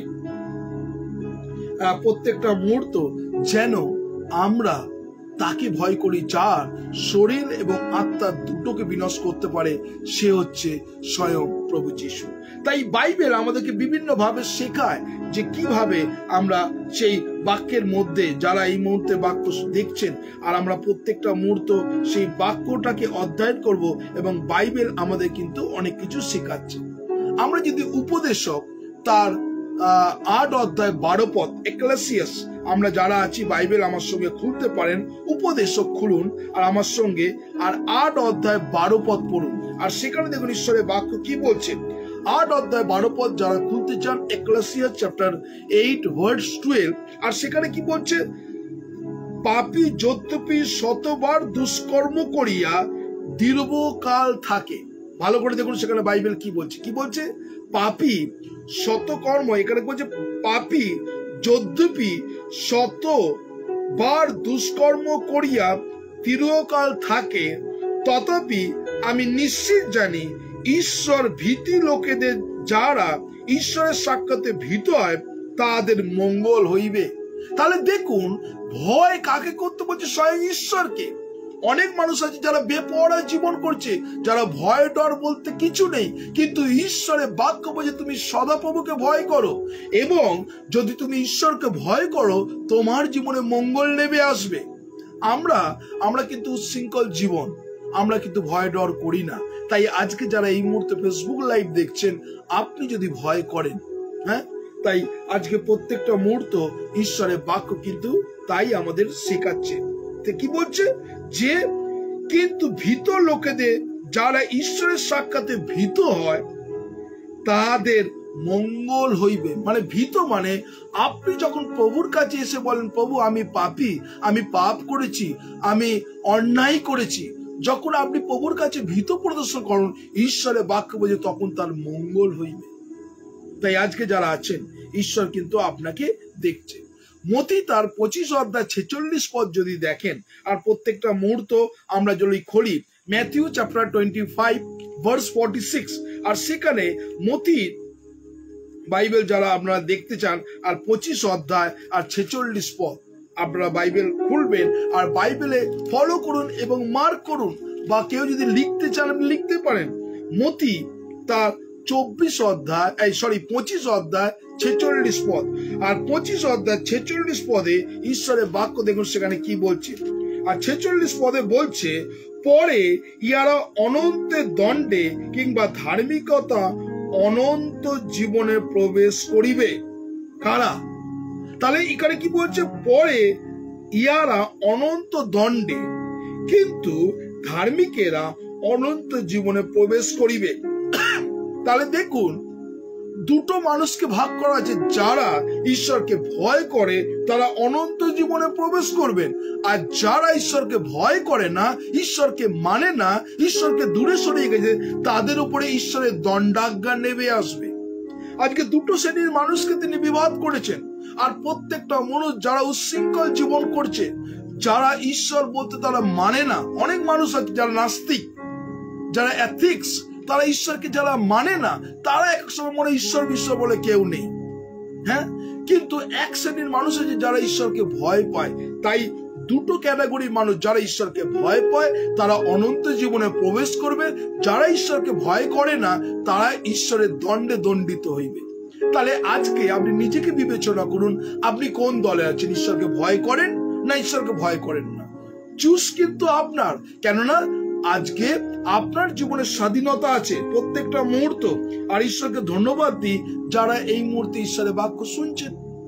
প্রত্যেকটা মুহূর্ত যেন আমরা তাকে ভয় করি, যার শরীর এবং আত্মা দুটোকে বিনাশ করতে পারে, সে হচ্ছে স্বয়ং প্রভু যিশু। তাই বাইবেল আমাদেরকে বিভিন্ন ভাবে শেখায় যে কিভাবে আমরা সেই বাক্যের মধ্যে, যারা এই মুহূর্তে বাক্য দেখছেন, আর আমরা প্রত্যেকটা মুহূর্ত সেই বাক্যটাকে অধ্যয়ন করব, এবং বাইবেল আমাদের কিন্তু অনেক কিছু শেখাচ্ছে। আমরা যদি উপদেশক তার আহ আট অধ্যায় বারো পদ, এক্লেসিয়াস, আমরা যারা আছি বাইবেল আমার সঙ্গে খুলতে পারেন, উপদেশক খুলুন আর আমার সঙ্গে, আর আট অধ্যায় বারো পদ পড়ুন, আর সেখানে দেখুন ঈশ্বরের বাক্য কি বলছে। আট অধ্যায় বারো পদ যারা খুলতে চান, Ecclesiastes chapter eight verse twelve, আর সেখানে কি বলছে, পাপী যদ্যপি শতবার দুষ্কর্ম করিয়া দীর্ঘকাল থাকে। ভালো করে দেখুন সেখানে বাইবেল কি বলছে, কি বলছে, পাপী শতকর্ম, এখানে বলছে পাপী যদ্যপি শতবার দুষ্কর্ম করিয়া দীর্ঘকাল থাকে, তথাপি আমি নিশ্চিত জানি ঈশ্বর ভীতি লোকেদের, যারা ঈশ্বরের সাক্ষাতে ভীত হয়, তাদের মঙ্গল হইবে। তাহলে দেখুন ভয় কাকে করতে বলছে, স্বয়ং ঈশ্বরকে। অনেক মানুষ আছে যারা বেপরোয়া জীবন করছে, যারা ভয় ডর বলতে কিছু নেই, কিন্তু ঈশ্বরের বাক্য বলছে তুমি সদাপ্রভুকে ভয় করো, এবং যদি তুমি ঈশ্বরকে ভয় করো তোমার জীবনে মঙ্গল নেমে আসবে। আমরা আমরা কিন্তু উচ্ছৃঙ্খল জীবন, আমরা কিন্তু ভয় ডর করি না। তাই আজকে যারা এই মুহূর্তে ফেসবুক লাইভ দেখছেন, আপনি যদি ভয় করেন, হ্যাঁ, তাই আজকে প্রত্যেকটা মুহূর্ত ঈশ্বরের বাক্য কিন্তু তাই আমাদের শেখাচ্ছে। কি বলছে যে কিন্তু ভীত লোকেদের, যারা ঈশ্বরের সাক্ষাতে ভীত হয় তাদের মঙ্গল হইবে। মানে ভীত মানে আপনি যখন প্রভুর কাছে এসে বলেন, প্রভু আমি পাপী, আমি পাপ করেছি, আমি অন্যায় করেছি, যখন আপনি প্রভুর কাছে ভীত প্রদর্শন করুন, ঈশ্বরের বাক্য বলছে তখন তার মঙ্গল হইবে। তাই আজকে যারা আছেন ঈশ্বর কিন্তু আপনাকে দেখছে। মতি তার পঁচিশ অধ্যায় ছেচল্লিশ পদ যদি দেখেন, আর প্রত্যেকটা মুহূর্ত আমরা যদি খুলি Matthew chapter twenty five verse forty six, আর সেখানে মতি বাইবেল যারা আপনারা দেখতে চান, আর পঁচিশ অধ্যায় আর ছেচল্লিশ পদ আপনারা বাইবেল খুলবেন আর বাইবেলে ফলো করুন এবং মার্ক করুন, বা কেউ যদি লিখতে চান আপনি লিখতে পারেন। মতি তার চব্বিশ অধ্যায় এই সরি পঁচিশ অধ্যায় ছেচল্লিশ পদ, আর পঁচিশ অধ্যায় ছেচল্লিশ পদে ঈশ্বরের বাক্য দেখুন সেখানে কি বলছে। আর ছেচল্লিশ পদে বলছে, পরে ইয়ারা অনন্তের দণ্ডে কিংবা ধার্মিকতা অনন্ত জীবনে প্রবেশ করিবে। কারা? তাহলে এখানে কি বলছে? পরে ইয়ারা অনন্ত দণ্ডে কিন্তু ধার্মিকেরা অনন্ত জীবনে প্রবেশ করিবে। তাহলে দেখুন দুটো মানুষকে ভাগ করা আছে, যারা ঈশ্বরকে ভয় করে তারা অনন্ত জীবনে প্রবেশ করবেন, আর যারা ঈশ্বরকে ভয় করে না, ঈশ্বরকে মানে না, ঈশ্বরকে দূরে সরিয়ে গেছে, তাদের উপরে ঈশ্বরের দণ্ডাজ্ঞা নেমে আসবে। আজকে দুটো শ্রেণীর মানুষকে তিনি বিবাদ করেছেন, আর প্রত্যেকটা মানুষ যারা উচ্ছৃঙ্খল জীবন করছে, যারা ঈশ্বর বলতে তারা মানে না। অনেক মানুষ আছে যারা নাস্তিক, যারা এথিক্স, তারা ঈশ্বরকে যারা মানে না, তারা এক সময় মনে ঈশ্বর ঈশ্বর বলে কেউ নেই। হ্যাঁ, কিন্তু এক শ্রেণীর মানুষ আছে যারা ঈশ্বরকে ভয় পায়। তাই দুটো ক্যাটাগরির মানুষ, যারা ঈশ্বরকে ভয় পায় তারা অনন্ত জীবনে প্রবেশ করবে, যারা ঈশ্বরকে ভয় করে না তারা ঈশ্বরের দণ্ডে দণ্ডিত হইবে। তাহলে আজকে আপনি নিজেকে বিবেচনা করুন, আপনি কোন দলে আছেন? ঈশ্বরকে ভয় করেন না ঈশ্বরকে ভয় করেন না? চুজ কিন্তু আপনার, কেননা আজকে আপনার জীবনের স্বাধীনতা আছে প্রত্যেকটা মুহূর্ত। আর ঈশ্বরকে ধন্যবাদ দিই যারা এই মুহূর্তে ঈশ্বরের বাক্য শুনছেন।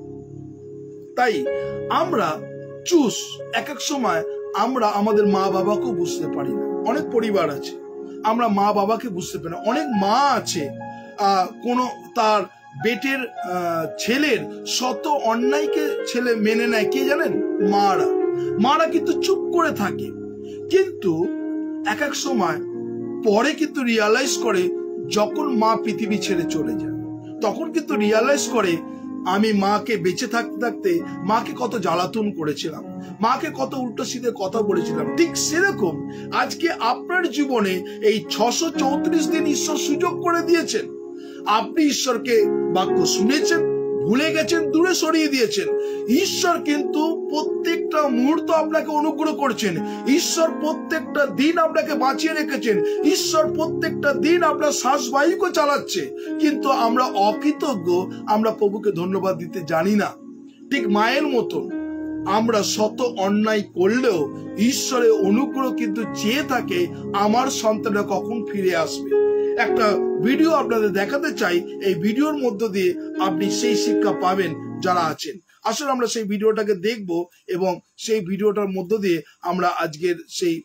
তাই আমরা চুজ, এক এক সময় আমরা আমাদের মা বাবাকেও বুঝতে পারি না। অনেক পরিবার আছে আমরা মা বাবাকে বুঝতে পারি না। অনেক মা আছে আহ কোন তার বেটের আহ ছেলের শত অন্যায়কে ছেলে মেনে নেয়, কে জানেন? মারা। মারা কিন্তু চুপ করে থাকে, কিন্তু এক এক সময় পরে কিন্তু রিয়ালাইজ করে, যখন মা পৃথিবী ছেড়ে চলে যায় তখন কিন্তু রিয়ালাইজ করে আমি মাকে বেঁচে থাকতে থাকতে মাকে কত জ্বালাতন করেছিলাম, মাকে কত উল্টো সিধে কথা বলেছিলাম। ঠিক সেরকম আজকে আপনার জীবনে এই ছশো চৌত্রিশ দিন ঈশ্বর সুযোগ করে দিয়েছেন। আপনি ঈশ্বরকে বাক্য শুনেছেন, ভুলে গেছেন, দূরে সরিয়ে দিয়েছেন। ঈশ্বর কিন্তু প্রত্যেকটা মুহূর্ত আপনাকে অনুগ্রহ করছেন। ঈশ্বর প্রত্যেকটা দিন আপনাকে বাঁচিয়ে রেখেছেন। ঈশ্বর প্রত্যেকটা দিন আপনার শ্বাসবায়ুকে চালাচ্ছে, কিন্তু আমরা অকৃতজ্ঞ, আমরা প্রভুকে ধন্যবাদ দিতে জানি না। ঠিক মায়ের মতন আমরা শত অন্যায় করলেও ঈশ্বরের অনুগ্রহ কিন্তু চেয়ে থাকে আমার সন্তানরা কখন ফিরে আসবে। একটা ভিডিও আপনাদের দেখাতে চাই, এই ভিডিওর মধ্য দিয়ে আপনি সেই শিক্ষা পাবেন যারা আছেন। আসলে আমরা সেই ভিডিওটাকে দেখব এবং সেই ভিডিওটার মধ্য দিয়ে আমরা আজকের সেই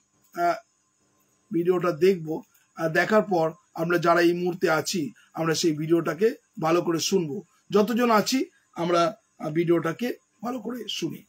ভিডিওটা দেখব। দেখার পর আমরা যারা এই মুহূর্তে আছি আমরা সেই ভিডিওটাকে ভালো করে শুনবো। যতজন আছি আমরা ভিডিওটাকে ভালো করে শুনি।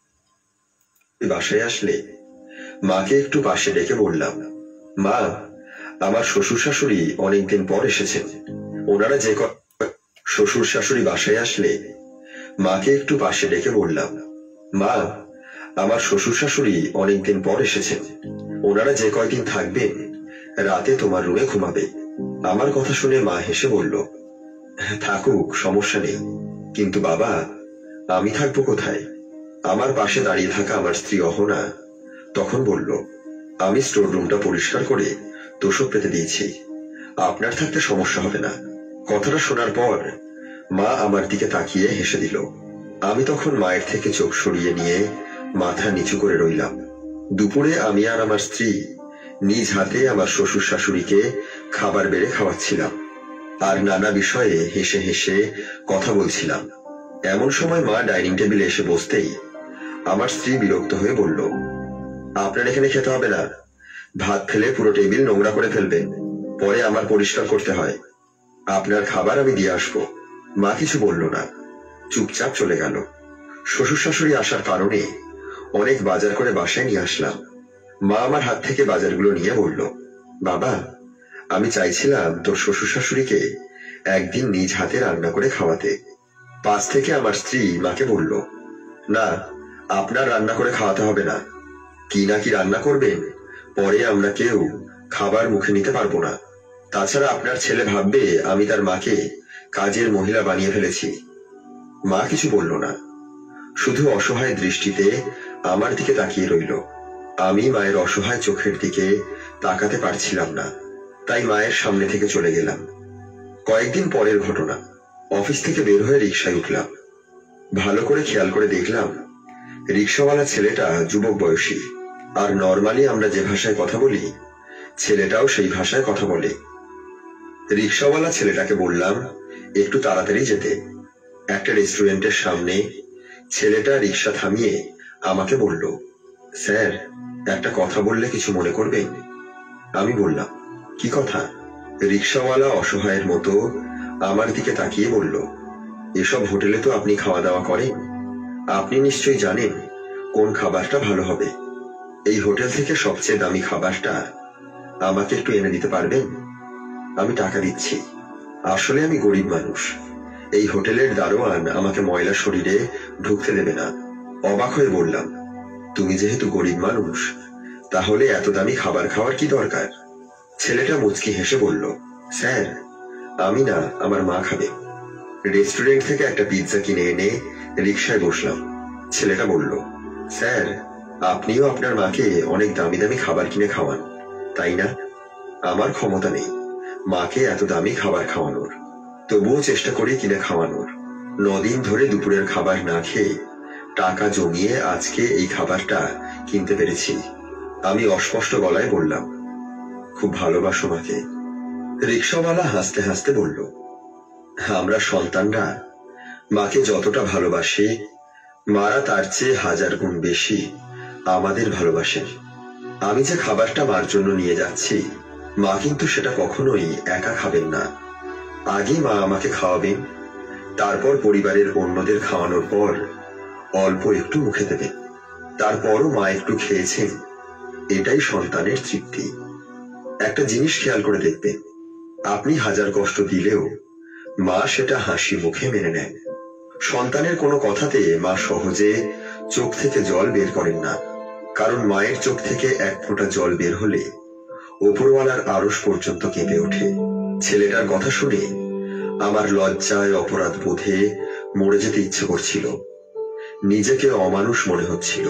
বাসায় আসলে মাকে একটু পাশে ডেকে বললাম, মা আমার শ্বশুর শাশুড়ি অনেকদিন পর এসেছেন। ওনারা যে শ্বশুর শাশুড়ি বাসায় আসলে মাকে একটু পাশে ডেকে বললাম, মা আমার শ্বশুর শাশুড়ি অনেকদিন পর এসেছেন। ওনারা যে কয়দিন থাকবেন রাতে তোমার রুমে ঘুমাবে। আমার কথা শুনে মা হেসে বলল, থাকুক, সমস্যা নেই, কিন্তু বাবা আমি থাকবো কোথায়? আমার পাশে দাঁড়িয়ে থাকা আমার স্ত্রী অহনা তখন বলল, আমি স্টোর রুমটা পরিষ্কার করে তোষক পেতে দিয়েছি, আপনার থাকতে সমস্যা হবে না। কথাটা শোনার পর মা আমার দিকে তাকিয়ে হেসে দিল। আমি তখন মায়ের থেকে চোখ সরিয়ে নিয়ে মাথা নিচু করে রইলাম। দুপুরে আমি আর আমার স্ত্রী নিজ হাতে আমার শ্বশুর শাশুড়িকে খাবার বেড়ে খাওয়াচ্ছিলাম। আর নানা বিষয়ে হেসে হেসে কথা বলছিলাম। এমন সময় মা ডাইনিং টেবিলে এসে বসতেই আমার স্ত্রী বিরক্ত হয়ে বলল, আপনার এখানে খেতে হবে না, ভাত ফেলে পুরো টেবিল নোংরা করে ফেলবে, পরে আমার পরিষ্কার করতে হয়। আপনার খাবার আমি দিয়ে আসবো। মা কিছু বলল না, চুপচাপ চলে গেল। শ্বশুর শাশুড়ি আসার কারণে অনেক বাজার করে বাসায় নিয়ে আসলাম। মা আমার হাত থেকে বাজারগুলো নিয়ে বলল, বাবা, আমি চাইছিলাম তোর শ্বশুর শাশুড়িকে একদিন নিজ হাতে রান্না করে খাওয়াতে। পাশ থেকে আমার স্ত্রী মাকে বলল, না, আপনার রান্না করে খাওয়াতে হবে না। কি না কি রান্না করবেন, পরে আমরা কেউ খাবার মুখে নিতে পারবো না। তাছাড়া আপনার ছেলে ভাববে আমি তার মাকে কাজের মহিলা বানিয়ে ফেলেছি। মা কিছু বলল না, শুধু অসহায় দৃষ্টিতে আমার দিকে তাকিয়ে রইল। আমি মায়ের অসহায় চোখের দিকে তাকাতে পারছিলাম না, তাই মায়ের সামনে থেকে চলে গেলাম। কয়েকদিন পরের ঘটনা। অফিস থেকে বের হয়ে রিকশায় উঠলাম। ভালো করে খেয়াল করে দেখলাম রিকশাওয়ালা ছেলেটা যুবক বয়সী, আর নর্মালি আমরা যে ভাষায় কথা বলি ছেলেটাও সেই ভাষায় কথা বলে। রিকশাওয়ালা ছেলেটাকে বললাম একটু তাড়াতাড়ি যেতে। একটা রেস্টুরেন্টের সামনে ছেলেটা রিকশা থামিয়ে আমাকে বলল, স্যার, একটা কথা বললে কিছু মনে করবেন? আমি বললাম, কি কথা? রিকশাওয়ালা অসহায়ের মতো আমার দিকে তাকিয়ে বলল, এসব হোটেলে তো আপনি খাওয়া দাওয়া করেন, আপনি নিশ্চয়ই জানেন কোন খাবারটা ভালো হবে। এই হোটেল থেকে সবচেয়ে দামি খাবারটা আমাকে একটু এনে দিতে পারবেন? আমি টাকা দিচ্ছি। আসলে আমি গরিব মানুষ, এই হোটেলের দারোয়ান আমাকে ময়লা শরীরে ঢুকতে দেবে না। অবাক হয়ে বললাম, তুমি যেহেতু গরিব মানুষ, তাহলে এত দামি খাবার খাওয়ার কি দরকার? ছেলেটা মুচকি হেসে বলল, স্যার, আমি না, আমার মা খাবে। রেস্টুরেন্ট থেকে একটা পিৎজা কিনে এনে রিকশায় বসলাম। ছেলেটা বলল, স্যার, আপনিও আপনার মাকে অনেক দামি দামি খাবার কিনে খাওয়ান, তাই না? আমার ক্ষমতা নেই মাকে এত দামি খাবার খাওয়ানোর, তবুও চেষ্টা করি কিনে খাওয়ানোর। নদিন ধরে দুপুরের খাবার না খেয়ে টাকা জমিয়ে আজকে এই খাবারটা কিনতে পেরেছি। আমি অস্পষ্ট গলায় বললাম, খুব ভালোবাসো মাকে। রিকশাওয়ালা হাসতে হাসতে বলল, আমরা সন্তানরা মাকে যতটা ভালোবাসি, মারা তার চেয়ে হাজার গুণ বেশি আমাদের ভালোবাসেন। আমি যে খাবারটা মার জন্য নিয়ে যাচ্ছি, মা কিন্তু সেটা কখনোই একা খাবেন না। আগে মা আমাকে খাওয়াবেন, তারপর পরিবারের অন্যদের খাওয়ানোর পর অল্প একটু মুখে দেবেন। তারপরও মা একটু খেয়েছেন, এটাই সন্তানের তৃপ্তি। একটা জিনিস খেয়াল করে দেখবেন, আপনি হাজার কষ্ট দিলেও মা সেটা হাসি মুখে মেনে নেন। সন্তানের কোনো কথাতে মা সহজে চোখ থেকে জল বের করেন না, কারণ মায়ের চোখ থেকে এক ফোঁটা জল বের হলে উপরওয়ালার আরশ পর্যন্ত কেঁপে ওঠে। ছেলেটার কথা শুনে আমার লজ্জায় অপরাধ বোধে মরে যেতে ইচ্ছে করছিল, নিজেকে অমানুষ মনে হচ্ছিল।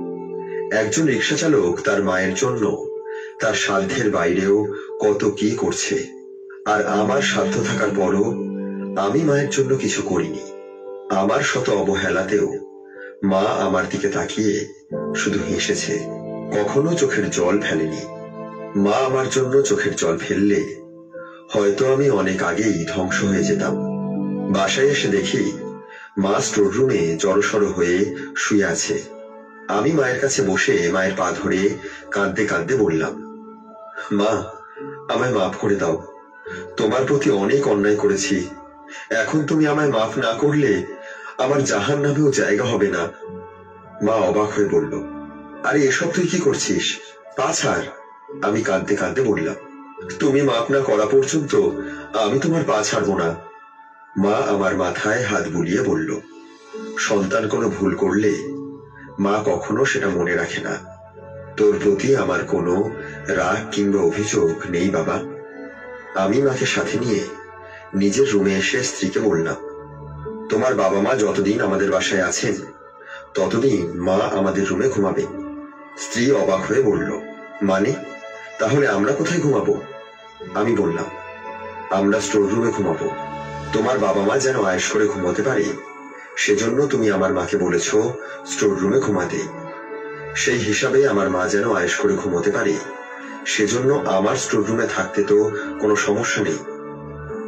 একজন রিকশা চালক তার মায়ের জন্য তার সাধ্যের বাইরেও কত কি করছে, আর আমার সাধ্য থাকার পরও আমি মায়ের জন্য কিছু করিনি। আমার শত অবহেলাতেও মা আমার দিকে তাকিয়ে শুধু হেসেছে, কখনো চোখের জল ফেলেনি। মা আমার জন্য চোখের জল ফেললে হয়তো আমি অনেক আগেই ধ্বংস হয়ে যেতাম। বাসায় এসে দেখি মা স্টোর রুমে জড়সড় হয়ে শুয়ে আছে। আমি মায়ের কাছে বসে মায়ের পা ধরে কাঁদতে কাঁদতে বললাম, মা, আমায় মাফ করে দাও, তোমার প্রতি অনেক অন্যায় করেছি। এখন তুমি আমায় মাফ না করলে আমার জাহান্নামেও জায়গা হবে না। মা অবাক হয়ে বলল, আরে এসব তুই কি করছিস, পা ছাড়। আমি কাঁদতে কাঁদতে বললাম, তুমি মাফ না করা পর্যন্ত আমি তোমার পা ছাড়বো না। মা আমার মাথায় হাত বুলিয়ে বলল, সন্তান কোনো ভুল করলে মা কখনো সেটা মনে রাখে না। তোর প্রতি আমার কোনো রাগ কিংবা অভিযোগ নেই বাবা। আমি মাকে সাথে নিয়ে নিজের রুমে এসে স্ত্রীকে বললাম, তোমার বাবা মা যতদিন আমাদের বাসায় আছেন ততদিন মা আমাদের রুমে ঘুমাবে। স্ত্রী অবাক হয়ে বলল, মানে তাহলে আমরা কোথায় ঘুমাবো? আমি বললাম, আমরা স্টোর রুমে ঘুমাবো। তোমার বাবা মা যেন আয়েশ করে ঘুমোতে পারে, সেজন্য তুমি আমার মাকে বলেছ স্টোর রুমে ঘুমাতে। সেই হিসাবে আমার মা যেন আয়েশ করে ঘুমোতে পারে, সেজন্য আমার স্টোর রুমে থাকতে তো কোনো সমস্যা নেই।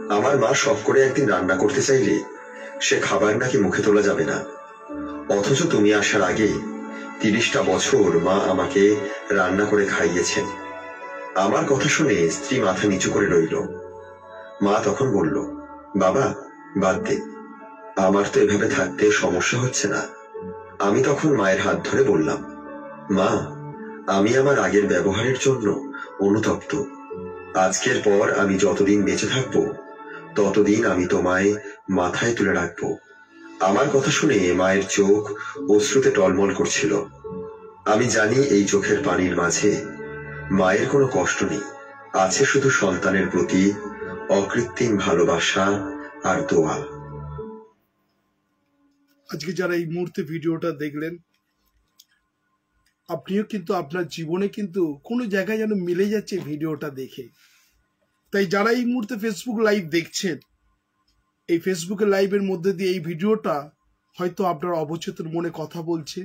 আমার মা শখ করে একদিন রান্না করতে চাইলে সে খাবার নাকি মুখে তোলা যাবে না, অথচ তুমি আসার আগে তিরিশটা বছর মা আমাকে রান্না করে খাইয়েছেন। আমার কথা শুনে স্ত্রী মাথা নিচু করে রইল। মা তখন বলল, বাবা বাদ দে, আমার তো এভাবে থাকতে সমস্যা হচ্ছে না। আমি তখন মায়ের হাত ধরে বললাম, মা আমি আমার আগের ব্যবহারের জন্য অনুতপ্ত। আজকের পর আমি যতদিন বেঁচে থাকবো ততদিন আমি তোমায় মাথায় তুলে রাখবো। আমার কথা শুনে মায়ের চোখ অশ্রুতে টলমল করছিল। আমি জানি এই চোখের পানির মাঝে মায়ের কোনো কষ্ট নেই, আছে শুধু সন্তানের প্রতি অকৃত্রিম ভালোবাসা আর দোয়া। আজকে যারা এই মুহূর্তে ভিডিওটা দেখলেন, আপনিও কিন্তু আপনার জীবনে কিন্তু কোনো জায়গায় যেন মিলে যাচ্ছে ভিডিওটা দেখে। তাই যারা এই মুহূর্তে ফেসবুক লাইভ দেখছেন, এই ফেসবুকের লাইভের মধ্যে দিয়ে এই ভিডিওটা হয়তো আপনার অবচেতন মনে কথা বলছে।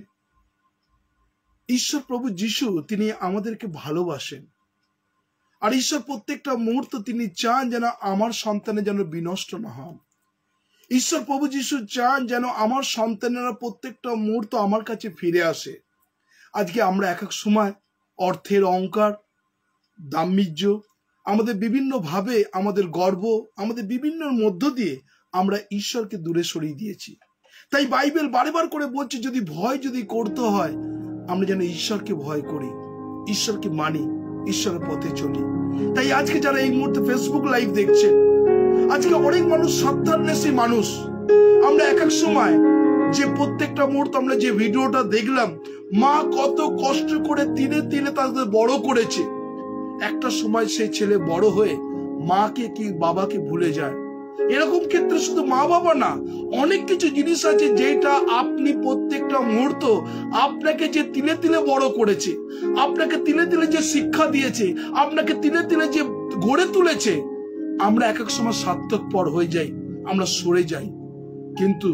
ঈশ্বর প্রভু যিশু তিনি আমাদেরকে ভালোবাসেন, আর ঈশ্বর প্রত্যেকটা মুহূর্ত তিনি চান যেন আমার সন্তানের যেন বিনষ্ট না হন। ঈশ্বর প্রভু যিশু চান যেন আমার সন্তানেরা প্রত্যেকটা মুহূর্ত আমার কাছে ফিরে আসে। আজকে আমরা এক এক সময় অর্থের অহংকার, দাম্ভিল্য, আমাদের বিভিন্ন ভাবে আমাদের গর্ব, আমাদের বিভিন্ন মধ্য দিয়ে আমরা ঈশ্বরকে দূরে সরিয়ে দিয়েছি। তাই বাইবেল বারবার করে বলছে যদি ভয় যদি করতে হয়, আমরা যেন ঈশ্বরকে ভয় করি, ঈশ্বরকে মানি, ঈশ্বরের পথে চলি। তাই আজকে যারা এই মুহূর্তে ফেসবুক লাইভ দেখছেন, আজকে অনেক মানুষ সাবধাননেসী মানুষ। আমরা এক এক সময় যে প্রত্যেকটা মুহূর্ত আমরা যে ভিডিওটা দেখলাম, মা কত কষ্ট করে তিলে তিলে তাদের বড় করেছে। একটা সময় সেই ছেলে বড় হয়ে মাকে কি বাবাকে ভুলে যায়। এরকম ক্ষেত্রে শুধু মা বাবা না, অনেক কিছু জিনিস আছে যেটা আপনি প্রত্যেকটা মুহূর্ত আপনাকে যে তিলে তিলে বড় করেছে, আপনাকে তিলে তিলে যে শিক্ষা দিয়েছে, আপনাকে তিলে তিলে যে গড়ে তুলেছে, আমরা এক এক সময় স্বার্থপর হয়ে যাই, আমরা সরে যাই। কিন্তু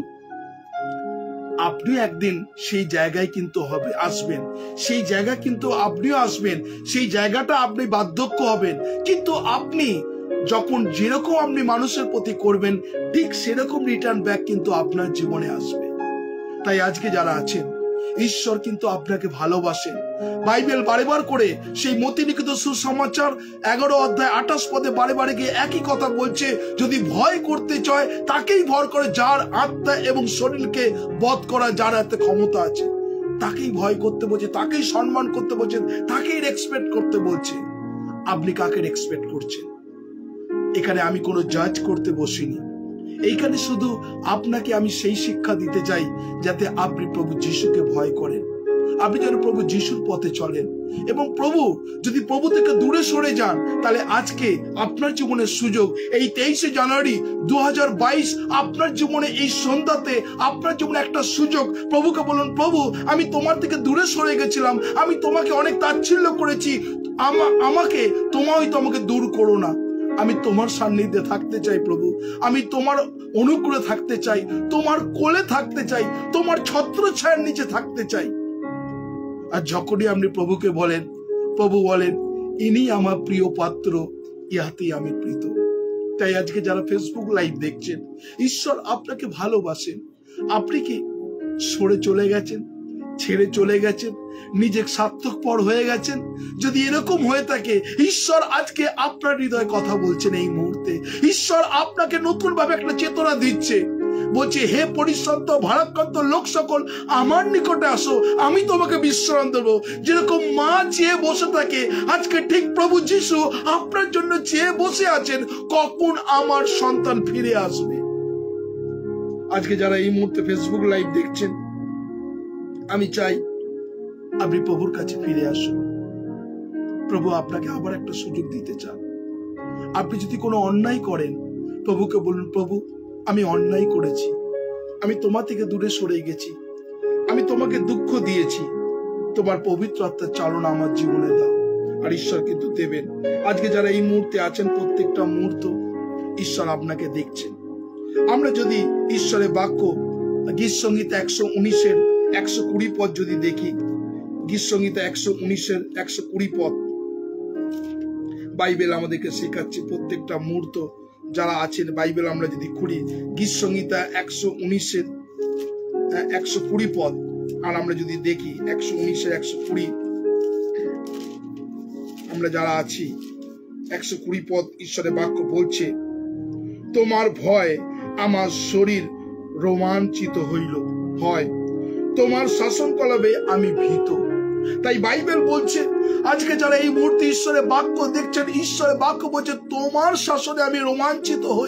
আপনি একদিন সেই জায়গায় কিন্তু হবে আসবেন, সেই জায়গা কিন্তু আপনিও আসবেন, সেই জায়গাটা আপনি বার্ধক্য হবেন। কিন্তু আপনি যখন যেরকম আপনি মানুষের প্রতি করবেন, ঠিক সেরকম রিটার্ন ব্যাক কিন্তু আপনার জীবনে আসবে। তাই আজকে যারা আছেন, ঈশ্বর কিন্তু আপনাকে ভালোবাসেন। বাইবেল বারে বার করে সেই মতিলিখিত সুসমাচার এগারো অধ্যায় আঠাশ পদে বারে বারে গিয়ে একই কথা বলছে, যদি ভয় করতে চায় তাকেই ভয় করে যার আত্মা এবং শরীরকে বধ করা যার হাতে ক্ষমতা আছে, তাকেই ভয় করতে বলছে, তাকেই সম্মান করতে বলছেন, তাকেই রেসপেক্ট করতে বলছে। আপনি কাকে রেসপেক্ট করছেন? এখানে আমি কোনো জাজ করতে বসিনি, এইখানে শুধু আপনাকে আমি সেই শিক্ষা দিতে চাই যাতে আপনি প্রভু যিশুকে ভয় করেন, আপনি যেন প্রভু যিশুর পথে চলেন। এবং প্রভু যদি প্রভু থেকে দূরে সরে যান, তাহলে আজকে আপনার জীবনের সুযোগ, এই তেইশে জানুয়ারি দু হাজার বাইশ আপনার জীবনে এই সন্ধ্যাতে আপনার জীবনে একটা সুযোগ। প্রভুকে বলুন, প্রভু আমি তোমার থেকে দূরে সরে গেছিলাম, আমি তোমাকে অনেক তাচ্ছিল্য করেছি, আমাকে তোমায় তোমাকে দূর করো না। আমি তোমার সান্নিধ্যে থাকতে চাই প্রভু, আমি তোমার অনুগ্রহে থাকতে চাই, তোমার কোলে থাকতে চাই, তোমার ছত্রছায়ার নিচে থাকতে চাই। আর যখনই আপনি প্রভুকে বলেন, প্রভু বলেন ইনি আমার প্রিয় পাত্র, ইহাতেই আমি প্রীত। তাই আজকে যারা ফেসবুক লাইভ দেখছেন, ঈশ্বর আপনাকে ভালোবাসেন। আপনি কি সরে চলে গেছেন, ছেড়ে চলে গেছেন, নিজে স্বার্থপর হয়ে গেছেন? যদি এরকম হয়ে থাকে, ঈশ্বর আজকে আপনার হৃদয়ে কথা বলছেন। এই মুহূর্তে ঈশ্বর আপনাকে নতুন ভাবে একটা চেতনা দিচ্ছে, বলছে হে পরিশ্রান্ত ভারাক্রান্ত লোক সকল আমার নিকটে আসো, আমি তোমাকে বিশ্রাম দেবো। যেরকম মা চেয়ে বসে থাকে, আজকে ঠিক প্রভু যিশু আপনার জন্য চেয়ে বসে আছেন, কখন আমার সন্তান ফিরে আসবে। আজকে যারা এই মুহূর্তে ফেসবুক লাইভ দেখছেন, আমি চাই আপনি প্রভুর কাছে ফিরে আসুন। প্রভু আপনাকে আবার একটা সুযোগ দিতে চান। আপনি যদি কোনো অন্যায় করেন, প্রভুকে বলুন, প্রভু আমি অন্যায় করেছি, আমি তোমার থেকে দূরে সরে গেছি, আমি তোমাকে দুঃখ দিয়েছি, তোমার পবিত্র আত্মার চালনা আমার জীবনে দাও। আর ঈশ্বর কিন্তু দেবেন। আজকে যারা এই মুহূর্তে আছেন, প্রত্যেকটা মুহূর্ত ঈশ্বর আপনাকে দেখছেন। আমরা যদি ঈশ্বরের বাক্য গীত সংহিতা একশো উনিশের একশো কুড়ি পদ যদি দেখি, গীত সংহিতা একশো উনিশের একশো কুড়ি পদ বাইবেল আমাদেরকে শেখাচ্ছে প্রত্যেকটা মুহূর্ত যারা আছেন, বাইবেল আমরা যদি খুলি গীত সংহিতা একশো উনিশের একশো কুড়ি পদ, আর আমরা যদি দেখি একশো উনিশের একশো কুড়ি, আমরা যারা আছি একশো কুড়ি পদ ঈশ্বরের বাক্য বলছে, তোমার ভয় আমার শরীর রোমাঞ্চিত হইল, হয় তোমার শাসন কলাবে আমি ভীত। তাই বাইবেল বলছে আজকে যারা এই মুহূর্তে ঈশ্বরের বাক্য দেখছেন, ঈশ্বরের বাক্য বলছে তোমার শাসনে আমি রোমাঞ্চিত হই,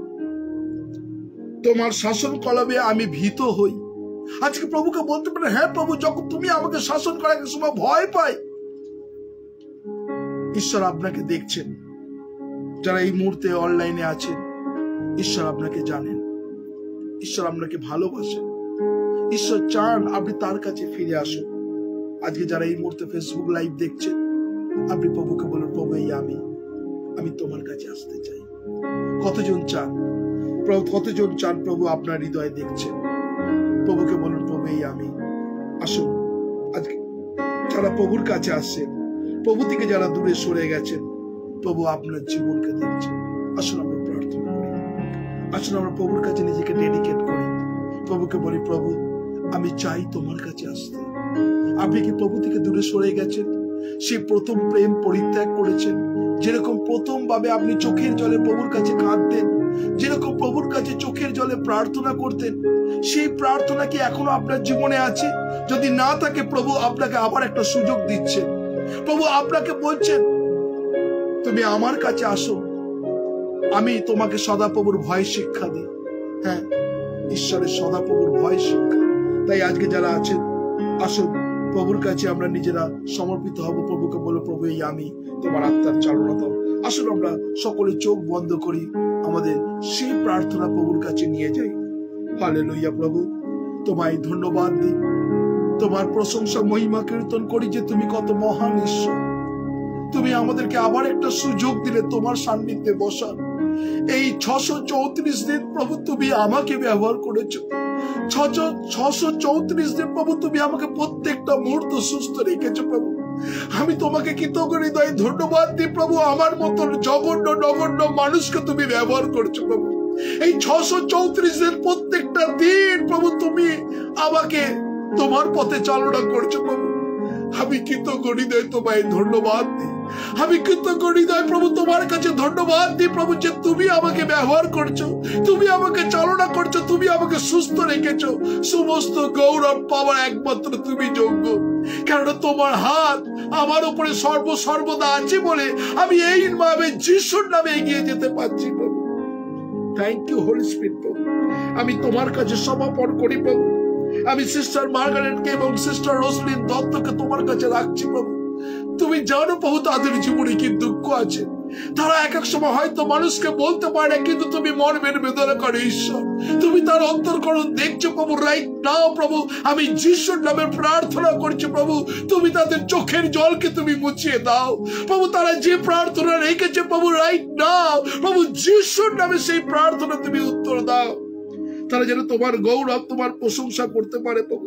তোমার শাসন কলাবে আমি ভীত হই। আজকে প্রভুকে বলতে পারে, হ্যাঁ প্রভু, যখন তুমি আমাকে শাসন করার এক সময় ভয় পাই। ঈশ্বর আপনাকে দেখছেন, যারা এই মুহূর্তে অনলাইনে আছেন, ঈশ্বর আপনাকে জানেন, ঈশ্বর আপনাকে ভালোবাসেন, ঈশ্বর চান আপনি তার কাছে ফিরে আসুন। আজকে যারা এই মুহূর্তে ফেসবুক লাইভ দেখছেন, আপনি প্রভুকে বলুন, প্রভু এই আমি আমি তোমার কাছে আসতে চাই। কতজন চান প্রভু, কতজন চান প্রভু আপনার হৃদয়ে দেখছেন? প্রভুকে বলুন, প্রভু এই আমি, আসুন। আজকে যারা প্রভুর কাছে আসছেন, প্রভু থেকে যারা দূরে সরে গেছেন, প্রভু আপনার জীবনকে দেখছেন, আসুন আমরা প্রার্থনা করি, আসুন আমরা প্রভুর কাছে নিজেকে ডেডিকেট করি। প্রভুকে বলি, প্রভু আমি চাই তোমার কাছে আসতে। আপনি কি প্রভু থেকে দূরে সরে গেছেন? সেই প্রথম প্রেম পরিত্যাগ করেছেন? যেরকম প্রথম ভাবে আপনি চোখের জলে প্রভুর কাছে কাঁদতেন, যেরকম প্রভুর কাছে চোখের জলে প্রার্থনা করতেন, সেই প্রার্থনা কি এখনো আপনার জীবনে আছে? যদি না থাকে, প্রভু আপনাকে আবার একটা সুযোগ দিচ্ছেন। প্রভু আপনাকে বলছেন, তুমি আমার কাছে আসো, আমি তোমাকে সদাপ্রভুর ভয় শিক্ষা দিই। হ্যাঁ, ঈশ্বরের সদাপ্রভুর ভয় শিক্ষা। তাই আজকে যারা আছেন, আসুন প্রভুর কাছে আমরা নিজেরা সমর্পিত হব। প্রভুকে বলো, প্রভু এই আমি, তোমার আত্মার চালনা দাও। আসুন আমরা সকলে চোখ বন্ধ করি, আমাদের সেই প্রার্থনা প্রভুর কাছে নিয়ে যাই। হালেলুয়া। প্রভু তোমায় ধন্যবাদ দিই, তোমার প্রশংসা মহিমা কীর্তন করি যে তুমি কত মহান ঈশ্বর। তুমি আমাদেরকে আবার একটা সুযোগ দিলে তোমার সান্নিধ্যে বসার। এই ছশো চৌত্রিশ দিন প্রভু তুমি আমাকে ব্যবহার করেছো। ছশো চৌত্রিশ দিন প্রভু তুমি আমাকে প্রত্যেকটা মুহূর্ত সুস্থ রেখেছো। প্রভু আমি তোমাকে কৃতজ্ঞ হৃদয়ে ধন্যবাদ দিই। প্রভু আমার মতন জঘন্য নগণ্য মানুষকে তুমি ব্যবহার করছো। প্রভু এই ছশো চৌত্রিশ দিন প্রত্যেকটা দিন প্রভু তুমি আমাকে তোমার পথে চালনা করছো। প্রভু আমি কৃতজ্ঞ হৃদয়ে তোমায় ধন্যবাদ দিই। আমি কৃতজ্ঞ হৃদয় প্রভু তোমার কাছে ধন্যবাদ দিই প্রভু, যে তুমি আমাকে ব্যবহার করছো, তুমি আমাকে চালনা করছো, তুমি আমাকে সুস্থ রেখেছো। সমস্ত গৌরব পাওয়ার একমাত্র তুমি যোগ্য, কেননা তোমার হাত আমার উপরে সর্ব সর্বদা আছে বলে আমি এই ভাবে যিশুর নামে এগিয়ে যেতে পারছি। প্রভু থ্যাংক ইউ হোলি স্পিরিট। প্রভু আমি তোমার কাছে সমর্পণ করি। প্রভু আমি সিস্টার মার্গারেটকে এবং সিস্টার রোসলিন দত্তকে তোমার কাছে রাখছি। প্রভু তুমি জানো প্রভু তাদের জীবনে কি দুঃখ আছে, তারা এক এক সময় হয়তো মানুষকে বলতে পারে না, কিন্তু তুমি মর্মের বেদনা করে ঈশ্বর, তুমি তার অন্তর্করণ দেখছো। প্রভু রাইট নাও প্রভু আমি যিশুর নামে প্রার্থনা করছি। প্রভু তুমি তাদের চোখের জলকে তুমি মুছিয়ে দাও। প্রভু তারা যে প্রার্থনা রেখেছে প্রভু রাইট নাও প্রভু যিশুর নামে সেই প্রার্থনা তুমি উত্তর দাও, তারা যেন তোমার গৌরব তোমার প্রশংসা করতে পারে। প্রভু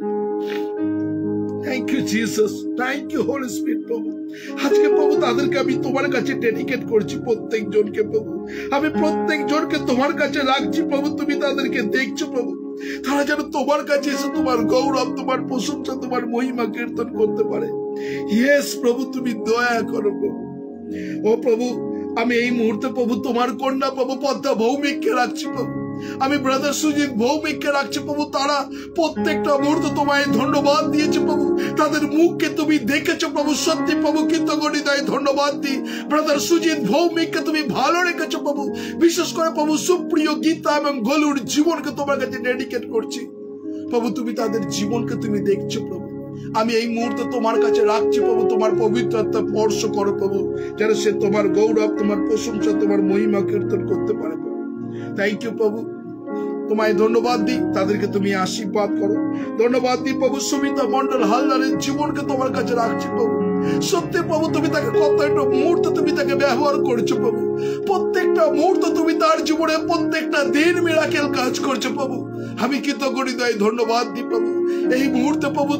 thank you Jesus, thank you holy spirit. প্রভু আজকে প্রভু তাদেরকে আমি তোমার কাছে ডেডিকেট করছি, প্রত্যেক জনকে। প্রভু আমি প্রত্যেক জনকে তোমার কাছে রাখছি। প্রভু তুমি তাদেরকে দেখছো। প্রভু তারা যেন তোমার কাছে এসে তোমার গৌরব তোমার প্রশংসা তোমার মহিমা কীর্তন করতে পারে। ইয়েস প্রভু তুমি দয়া করো। প্রভু ও প্রভু আমি এই মুহূর্তে প্রভু তোমার কন্যা প্রভু পদ্মা ভৌমিককে রাখছি। প্রভু আমি ব্রাদার সুজিত ভৌমিককে রাখছি। প্রভু তারা প্রত্যেকটা মুহূর্তে তোমায় ধন্যবাদ দিয়েছে। প্রভু তাদের মুখকে তুমি দেখেছো। প্রভু সত্যি প্রভু কৃতজ্ঞ হৃদয়ে ধন্যবাদ দিই। ব্রাদার সুজিত ভৌমিককে তুমি ভালো রেখেছো। প্রভু বিশেষ করে প্রভু সুপ্রিয় গীতা এবং গলুর জীবনকে তোমার কাছে ডেডিকেট করছি। প্রভু তুমি তাদের জীবনকে তুমি দেখছো। প্রভু আমি এই মুহূর্তে তোমার কাছে রাখছি। প্রভু তোমার পবিত্র আত্মা স্পর্শ করো প্রভু, যেন সে তোমার গৌরব তোমার প্রশংসা তোমার মহিমা কীর্তন করতে পারে। থ্যাংক ইউ প্রভু তোমায় ধন্যবাদ দিই, তাদেরকে তুমি আশীর্বাদ করো। ধন্যবাদ দিই প্রভু সুমিতা মন্ডল হালদারের জীবনকে তোমার কাছে রাখছি। প্রভু সত্যি প্রভু তুমি তাকে কত একটা মুহূর্তে তুমি তাকে ব্যবহার করছো। প্রভু প্রত্যেকটা মুহূর্ত তুমি তার জীবনে প্রত্যেকটা দিন মিরাকেল কাজ করছো। প্রভু আমি কৃতজ্ঞ হৃদয়ে ধন্যবাদ দিই। প্রভু এই মুহূর্তে প্রভু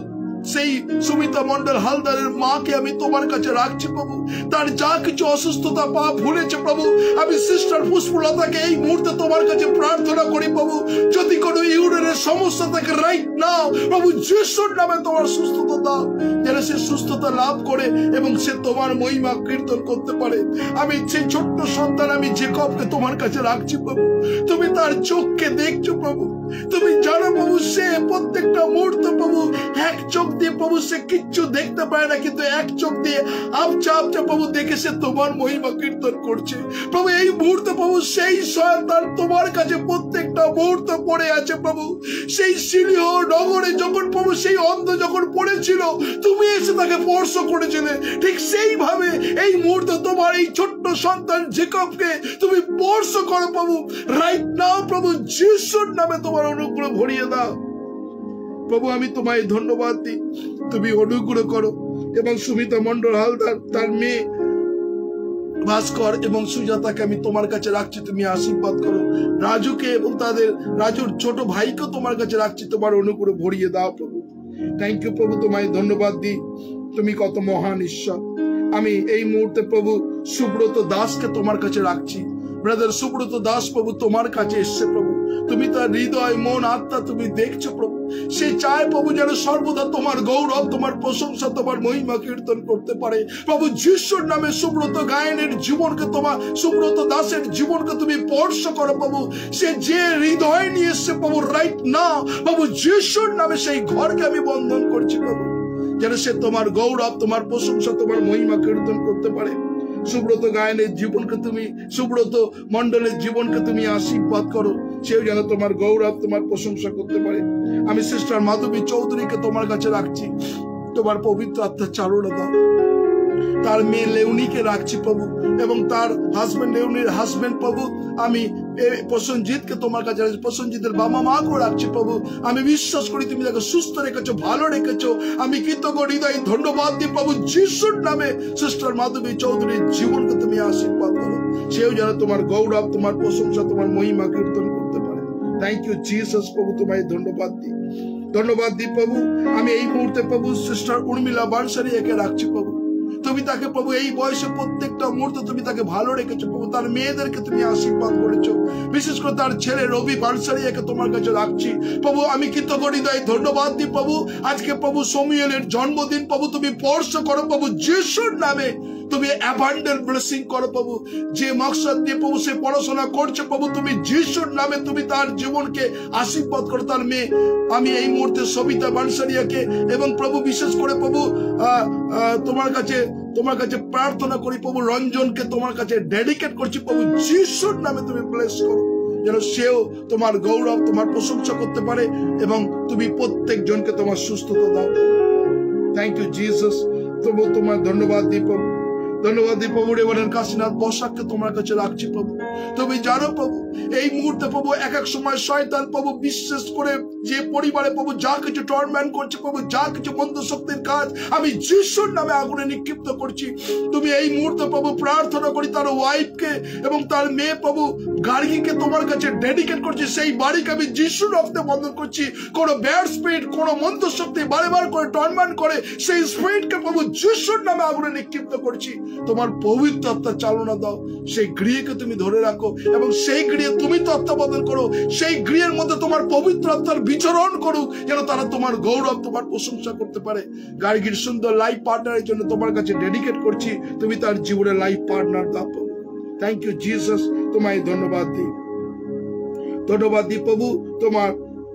সেই সুমিতা মন্ডল হালদারের মাকে আমি তোমার কাছে রাখছি প্রভু। তার যা কিছু অসুস্থতা পা ভুলেছে প্রভু, আমি সিস্টার পুষ্পলতাকে এই মুহূর্তে তোমার কাছে প্রার্থনা করি প্রভু, যদি কোনো ইউরিনের সমস্যা থাকে রাইট নাও প্রভু যিশুর নামে তোমার সুস্থতা দাও, যেন সে সুস্থতা লাভ করে এবং সে তোমার মহিমা কীর্তন করতে পারে। আমি সেই ছোট্ট সন্তান আমি জেকবকে তোমার কাছে রাখছি প্রভু, তুমি তার চোখকে দেখছো প্রভু, তুমি জানো প্রভু সে প্রত্যেকটা মুহূর্ত প্রভু এক চোখ দিয়ে প্রভু সে কিচ্ছু দেখতে পারে না, কিন্তু এক চোখ দিয়ে আপচা আপচা প্রভু দেখে সে তোমার মহিমা কীর্তন করছে প্রভু। এই মুহূর্তে প্রভু সেই সন্তান তোমার কাছে প্রত্যেকটা মুহূর্ত পড়ে আছে প্রভু। সেই সিলিহ নগরে যখন প্রভু সেই অন্ধ যখন পড়েছিল তুমি এসে তাকে স্পর্শ করেছিলে, ঠিক সেইভাবে এই মুহূর্তে তোমার এই ছোট্ট সন্তান জেকবকে তুমি স্পর্শ করো প্রভু রাইট নাও প্রভু যিশুর নামে তোমার অনুগ্রহ ভরিয়ে দাও প্রভু। আমি তোমায় ধন্যবাদ দিই, তুমি অনুগ্রহ করো এবং সুমিতা মন্ডল হালদার তার মেয়ে ভাস্কর এবং সুজাতাকে আমি তোমার কাছে রাখছি, তুমি আশীর্বাদ করো। রাজুকে এবং তাদের রাজুর ছোট ভাইকে তোমার কাছে রাখছি, তোমার অনুগ্রহ ভরিয়ে দাও প্রভু। থ্যাংক ইউ প্রভু, তোমায় ধন্যবাদ দিই, তুমি কত মহান ঈশ্বর। আমি এই মুহূর্তে প্রভু সুব্রত দাসকে তোমার কাছে রাখছি। ব্রাদার সুব্রত দাস প্রভু তোমার কাছে এসছে প্রভু, তুমি তার হৃদয় মন আত্মা তুমি দেখছো প্রভু। সে চায় প্রভু যেন সর্বদা তোমার গৌরব তোমার প্রশংসা তোমার মহিমা কীর্তন করতে পারে প্রভু যিশুর নামে। সুব্রত গায়নের জীবনকে তোমার সুব্রত দাসের জীবনকে তুমি স্পর্শ করো প্রভু। সে যে হৃদয় নিয়ে এসছে প্রভু রাইট না প্রভু যিশুর নামে সেই ঘরকে আমি বন্ধন করছি প্রভু, যেন সে তোমার গৌরব তোমার প্রশংসা তোমার মহিমা কীর্তন করতে পারে। সুব্রত গায়নের জীবনকে তুমি সুব্রত মন্ডলের জীবনকে তুমি আশীর্বাদ করো, সেও যেন তোমার গৌরব তোমার প্রশংসা করতে পারে। আমি সিস্টার মাধবী চৌধুরীকে তোমার কাছে রাখছি, তোমার পবিত্র আত্মার চালনা দাও। তার মেয়ে লেউনিকে রাখছি প্রভু এবং তার হাজবেন্ড লেউনির হাজবেন্ড প্রভু আমি প্রসঞ্জিৎকে তোমার কাছে রাখছি, প্রসঞ্জিতের বাবা মাকেও রাখছি প্রভু। আমি বিশ্বাস করি তুমি তাকে সুস্থ রেখেছো, ভালো রেখেছো। আমি কৃতজ্ঞ হৃদয় ধন্যবাদ দিই প্রভু যিশুর নামে সিস্টার মাধবী চৌধুরীর জীবনকে তুমি আশীর্বাদ করো, সেও যেন তোমার গৌরব তোমার প্রশংসা তোমার মহিমা কীর্তন করতে পারে। থ্যাংক ইউ জিসাস প্রভু, তোমায় ধন্যবাদ দিই ধন্যবাদ দিই প্রভু। আমি এই মুহূর্তে প্রভু সিস্টার উর্মিলা বানসারি একে রাখছি প্রভু, তুমি তাকে প্রভু এই বয়সে প্রত্যেকটা মুহূর্তে তুমি তাকে ভালো রেখেছো প্রভু। তার মেয়েদেরকে তুমি আশীর্বাদ করেছো, বিশেষ করে তার ছেলে রবি বানসারিয়াকে তোমার কাছে রাখছি প্রভু। আমি কৃতজ্ঞ হৃদয় ধন্যবাদ দিই প্রভু। আজকে প্রভু সমুয়েলের জন্মদিন প্রভু, তুমি স্পর্শ করো প্রভু যিশুর নামে, তুমি অ্যাবান্ডেন্ট ব্লেসিং করো প্রভু। যে মকসদ দিয়ে প্রভু সে পড়াশোনা করছে প্রভু, তুমি যিশুর নামে তুমি তার জীবনকে আশীর্বাদ করো। তার মেয়ে আমি এই মুহূর্তে সবিতা বানসারিয়াকে এবং প্রভু বিশেষ করে প্রভু তোমার কাছে তোমার কাছে প্রার্থনা করি প্রভু রঞ্জনকে তোমার কাছে ডেডিকেট করছি প্রভু যিশুর নামে তুমি ব্লেস করো, যেন সেও তোমার গৌরব তোমার প্রশংসা করতে পারে এবং তুমি প্রত্যেক জনকে তোমার সুস্থতা দাও। থ্যাংক ইউ জিসাস, তবু তোমার ধন্যবাদ দিই প্রভু। ধন্যবাদ দিই প্রভু। রেভারেন্ড কাশীনাথ বসাককে তোমার কাছে রাখছি প্রভু। তুমি জানো প্রভু এই মুহূর্তে প্রভু এক এক সময় শয়তান প্রভু বিশেষ করে যে পরিবারে প্রভু যা কিছু টর্মেন্ট করছে প্রভু, যা কিছু মন্দ শক্তির কাজ আমি যিশুর নামে আগুনে নিক্ষিপ্ত করছি। তুমি এই মুহূর্তে প্রভু প্রার্থনা করি তার ওয়াইফকে এবং তার মেয়ে প্রভু গার্গীকে তোমার কাছে ডেডিকেট করছি। সেই বাড়িকে আমি যিশুর রক্তে বন্ধন করছি। কোন ব্যাড স্পিরিট কোন মন্দ শক্তি বারে বার করে টর্মেন্ট করে সেই স্পিরিটকে প্রভু যিশুর নামে আগুনে নিক্ষিপ্ত করছি। তোমার পবিত্র আত্মার চালনা দাও, সেই গৃহকে তুমি ধরে রাখো এবং সেই গৃহে তুমি তত্ত্বাবধান করো। সেই গৃহের মধ্যে তোমার পবিত্র আত্মার বিচরণ করুক, যেন তারা তোমার গৌরব তোমার প্রশংসা করতে পারে। গার্গীর সুন্দর লাইফ পার্টনারের জন্য তোমার কাছে ডেডিকেট করছি, তুমি তার জীবনের লাইফ পার্টনার দাও। থ্যাংক ইউ জিসাস, তোমায় ধন্যবাদ দিই ধন্যবাদ দিই প্রভু। তোমার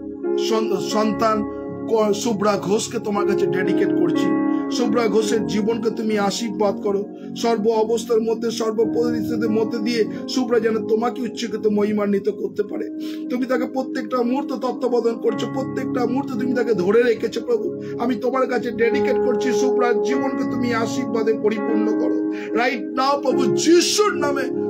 সন্তান শুভ্রা ঘোষকে তোমার কাছে ডেডিকেট করছি। শুভ্রা ঘোষের জীবনকে তুমি আশীর্বাদ করো। সর্ব অবস্থার মধ্যে সর্ব পরিস্থিতির মধ্যে দিয়ে শুভ্রা যেন তোমাকে উচ্চকিত মহিমান্বিত করতে পারে। তুমি তাকে প্রত্যেকটা মুহূর্ত তত্ত্বাবধান করছো, প্রত্যেকটা মুহূর্তে তুমি তাকে ধরে রেখেছো প্রভু। আমি তোমার কাছে ডেডিকেট করছি শুভ্রার জীবনকে তুমি আশীর্বাদে পরিপূর্ণ করো রাইট নাও প্রভু যিশুর নামে।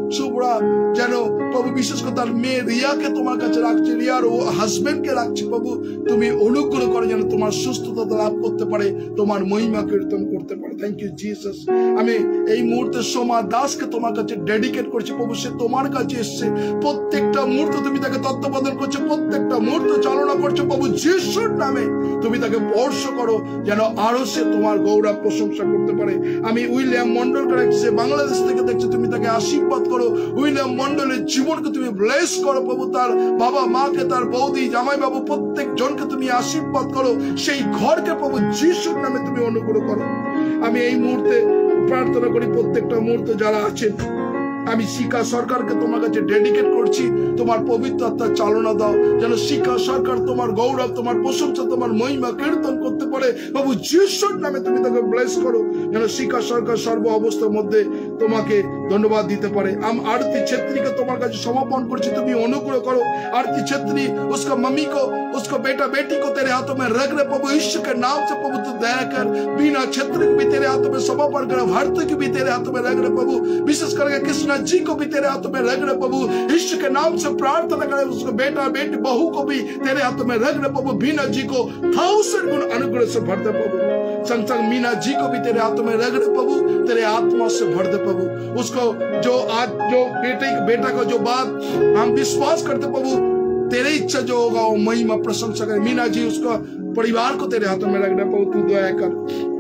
শুভ্রা যেন প্রভু বিশেষ করে তার মেয়ে রিয়াকে তোমার কাছে রাখছে, রিয়ার ও হাজবেন্ডকে রাখছে প্রভু, তুমি অনুগ্রহ করে যেন তোমার সুস্থতা লাভ করতে পারে, তোমার মহিমা কীর্তন করতে পারে। Thank you Jesus. আমি এই মুহূর্তে সোমা দাসকে তোমার কাছে ডেডিকেট করছি প্রভু, সে তোমার কাছে এসছে, প্রত্যেকটা মুহূর্ত তুমি তাকে তত্ত্বাবধান করছো, প্রত্যেকটা মুহূর্ত চালনা করছো প্রভু যিশুর নামে, তুমি তাকে স্পর্শ করো যেন আরো সে তোমার গৌরব প্রশংসা করতে পারে। আমি উইলিয়াম মন্ডলকে রাখছি, সে বাংলাদেশ থেকে দেখছো, তুমি তাকে আশীর্বাদ করো, উইলিয়াম মন্ডলের জীবনকে তুমি ব্লেস করো প্রভু, তার বাবা মাকে, তার বৌদি, জামাই বাবু প্রত্যেক জনকে তুমি আশীর্বাদ করো, সেই ঘরকে প্রভু যিশুর নামে তুমি অনুগ্রহ করো। আমি এই মুহূর্তে প্রার্থনা করি প্রত্যেকটা মুহূর্তে যারা আছেন, আমি শিখা সরকারকে তোমার কাছে ডেডিকেট করছি, তোমার পবিত্র আত্মার চালনা দাও যেন শিখা সরকার তোমার গৌরব, তোমার প্রশংসা, তোমার মহিমা কীর্তন করতে পারে বাবু যিশুর নামে, তুমি তাকে ব্লেস করো যেন শিখা সরকার সর্ব অবস্থার মধ্যে তোমাকে ধন্যবাদ দিতে পারে। আমি আরতি छेत्री তোমার কাছে সমর্পণ করছি, তুমি অনুগ্রহ করো। आरती छेत्री उसका मम्मी को, उसको बेटा बेटी को तेरे हाथों में रख रहे प्रभु, ईश्वर के नाम से प्रभु तू दया कर। बीना छेत्री को भी तेरे हाथों में समर्पण कर, भारती को भी तेरे हाथों में रख रहे प्रभु, विशेष करके कृष्णा जी को भी तेरे हाथों में रख रहे प्रभु, ईश्वर के नाम से प्रार्थना करे, उसको बेटा बेटी बहू को भी तेरे हाथों में रख रहे प्रभु, बीना जी को थाउजेंड गुण अनुग्रह से भर दे प्रभु, संग संग मीना जी को भी तेरे हाथों में रख रहे प्रभु, तेरे आत्मा से भर दे प्रभु, उसको जो आज जो बेटे बेटा का जो बात हम विश्वास करते प्रभु, तेरे इच्छा जो होगा वो महिमा प्रशंसा करे। मीना जी उसका परिवार को तेरे हाथों में रख रहे प्रभु, तू दया कर।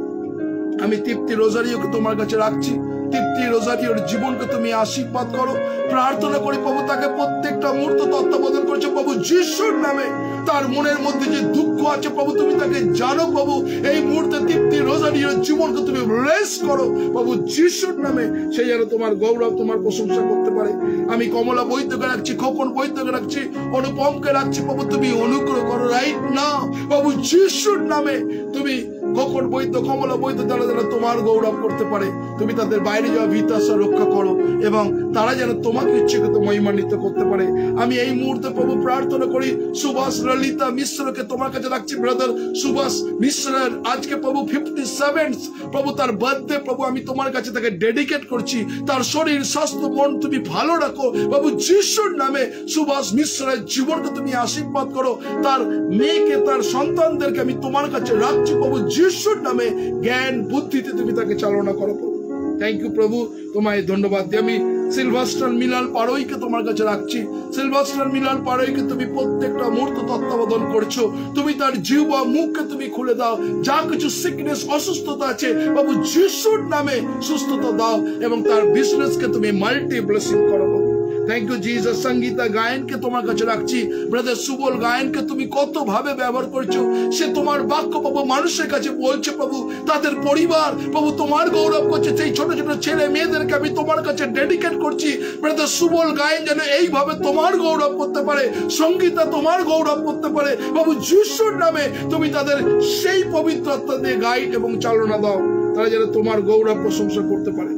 আমি তৃপ্তি রোজারিওকে তোমার কাছে রাখছি, তৃপ্তি রোজারিওর জীবনকে তুমি আশীর্বাদ করো, প্রার্থনা করি প্রভু তাকে প্রত্যেকটা মুহূর্ত তত্ত্বাবধান করছো প্রভু যিশুর নামে। তার মনের মধ্যে যে দুঃখ আছে প্রভু তুমি তাকে জানো প্রভু, এই মুহূর্তে তৃপ্তি রোজারিওর জীবনকে তুমি ব্লেস করো প্রভু যিশুর নামে, সে যেন তোমার গৌরব, তোমার প্রশংসা করতে পারে। আমি কমলা বৈদ্যকে রাখছি, খোকন বৈদ্যকে রাখছি, অনুপমকে রাখছি প্রভু, তুমি অনুগ্রহ করো রাইট না প্রভু যিশুর নামে। তুমি খোকন বৈদ্য, কমলা বৈদ্য তারা যেন তোমার গৌরব করতে পারে, তুমি তাদের বাইরে যাওয়া ভিতাশা রক্ষা করো এবং তারা যেন তোমাকে ইচ্ছাকৃত মহিমান্বিত করতে পারে। আমি এই মুহূর্তে প্রভু প্রার্থনা করি সুভাষ ললিতা মিশ্রকে তোমার কাছে রাখছি, ব্রাদার সুভাষ মিশ্রের আজকে প্রভু ফিফটি সেভেন প্রভু তার বার্থডে প্রভু, আমি তোমার কাছে তাকে ডেডিকেট করছি, তার শরীর স্বাস্থ্য মন তুমি ভালো রাখো প্রভু যিশুর নামে। সুভাষ মিশ্রের জীবনকে তুমি আশীর্বাদ করো, তার মেয়েকে, তার সন্তানদেরকে আমি তোমার কাছে রাখছি প্রভু যিশুর নামে, জ্ঞান বুদ্ধিতে তুমি তাকে চালনা করো প্রভু। থ্যাংক ইউ প্রভু, তোমায় ধন্যবাদ দিই। আমি সিলভাস্টার মিলাল পাড়ইকে তোমার কাছে রাখছি, সিলভাস্টার মিলাল পাড়ইকে তুমি প্রত্যেকটা মুহূর্ত তত্ত্বাবধান করছো, তুমি তার জিহ্বা মুখকে তুমি খুলে দাও, যা কিছু সিকনেস অসুস্থতা আছে বাবু যিশুর নামে সুস্থতা দাও এবং তার বিজনেসকে তুমি মাল্টি ব্লেসিং করো। Thank you Jesus. সঙ্গীতা গায়নকে তোমার কাছে রাখছি, ব্রাদার সুবল গায়নকে তুমি কত ভাবে ব্যবহার করছো, সে তোমার বাক্য প্রভু মানুষের কাছে বলছে প্রভু, তাদের পরিবার প্রভু তোমার গৌরব করছে, সেই ছোট ছোট ছেলে মেয়েদেরকে আমি তোমার কাছে ডেডিকেট করছি, ব্রাদার সুবল গায়ন যেন এইভাবে তোমার গৌরব করতে পারে, সঙ্গীতা তোমার গৌরব করতে পারে প্রভু যিশুর নামে। তুমি তাদের সেই পবিত্র আত্মা দিয়ে গাইড এবং চালনা দাও, তারা যেন তোমার গৌরব প্রশংসা করতে পারে।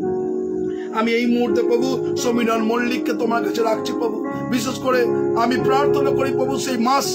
আমি এই মুহূর্তে প্রভু সমীরণ মল্লিককে তোমার কাছে রাখছি প্রভু, বিশেষ করে আমি প্রার্থনা করি প্রভু সেই মাস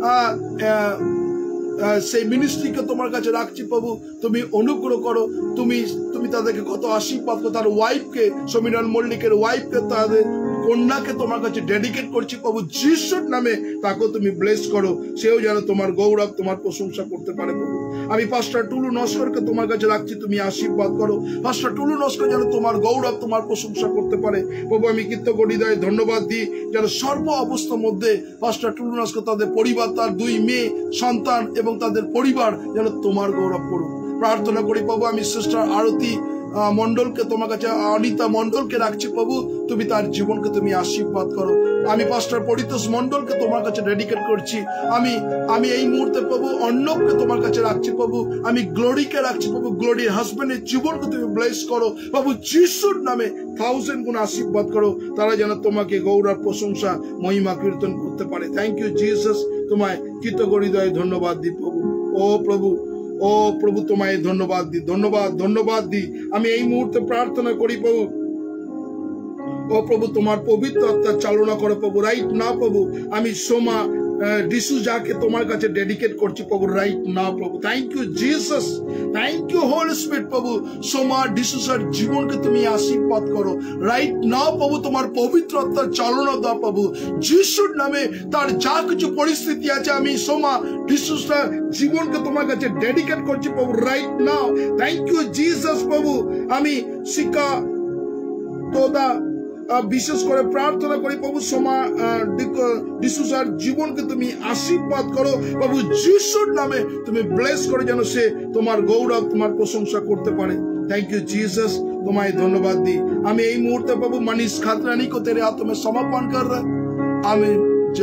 সেই মিনিস্ট্রিকে তোমার কাছে রাখছি প্রভু, তুমি অনুগ্রহ করো, তুমি তুমি তাদেরকে কত আশীর্বাদ করো, তার ওয়াইফকে, সমীরণ মল্লিকের ওয়াইফকে, তাদের কন্যাকে তোমার কাছে ডেডিকেট করছি প্রভু যিশুর নামে, তাকেও তুমি ব্লেস করো, সেও যেন তোমার গৌরব, তোমার প্রশংসা করতে পারে প্রভু। আমি পাস্টার টুলু নস্করকে তোমার কাছে রাখছি, তুমি আশীর্বাদ করো, পাস্টার টুলু নস্কর যেন তোমার গৌরব, তোমার প্রশংসা করতে পারে প্রভু। আমি কৃতজ্ঞ হৃদয়ে ধন্যবাদ দিই যেন সর্ব অবস্থার মধ্যে পাস্টার টুলু নস্কর, তাদের পরিবার, তার দুই মেয়ে সন্তান এবং তাদের পরিবার যেন তোমার গৌরব করুক। প্রার্থনা করি প্রভু আমি সিস্টার আরতি মন্ডলকে তোমার কাছে, অনিতা মন্ডলকে রাখছি প্রভু, তুমি তার জীবনকে তুমি আশীর্বাদ করো। আমি পাস্টার পরিতোষ মন্ডলকে তোমার কাছে ডেডিকেট করছি, আমি আমি এই মুহূর্তে প্রভু অর্ণবকে তোমার কাছে রাখছি প্রভু, আমি গ্লোরিকে রাখছি প্রভু, গ্লোরির হাজবেন্ডের জীবনকে তুমি ব্লেস করো প্রভু যিশুর নামে, থাউজেন্ড গুণ আশীর্বাদ করো, তারা যেন তোমাকে গৌরব প্রশংসা মহিমা কীর্তন করতে পারে। থ্যাংক ইউ জিসাস, তোমায় কৃতজ্ঞ হৃদয়ে ধন্যবাদ দিই প্রভু। ও প্রভু, ও প্রভু তোমায় ধন্যবাদ দি, ধন্যবাদ ধন্যবাদ দি। আমি এই মুহূর্তে প্রার্থনা করি প্রভু, ও প্রভু তোমার পবিত্র আত্মার চালনা করো প্রভু রাইট না প্রভু। আমি সোমা ডিসু যাকে তোমার কাছে ডেডিকেট করছি প্রভু রাইট নাও প্রভু। Thank you Jesus, thank you holy spirit প্রভু। সোমা ডিসুসার জীবনকে তুমি আশীর্বাদ করো রাইট নাও প্রভু, তোমার পবিত্র আত্মার চালনা দাও প্রভু যিশুর নামে। তার যা কিছু পরিস্থিতি আছে আমি সোমা ডিসুসার জীবনকে তোমার কাছে ডেডিকেট করছি প্রভু right now. Thank you Jesus প্রভু। আমি শিক্ষা তোদা বিশেষ করে প্রার্থনা করি প্রভু সোমা ডিসুসার জীবনকে তুমি আশীর্বাদ করো প্রভু যিশুর নামে। তুমি ব্লেস করে যেন সে তোমার গৌরব তোমার প্রশংসা করতে পারে। থ্যাংক ইউ জিসাস, তোমায় ধন্যবাদ দিই। আমি এই মুহূর্তে প্রভু मनीष खातरानी को तेरे हाथों में समर्पण कर रहा। आमीन।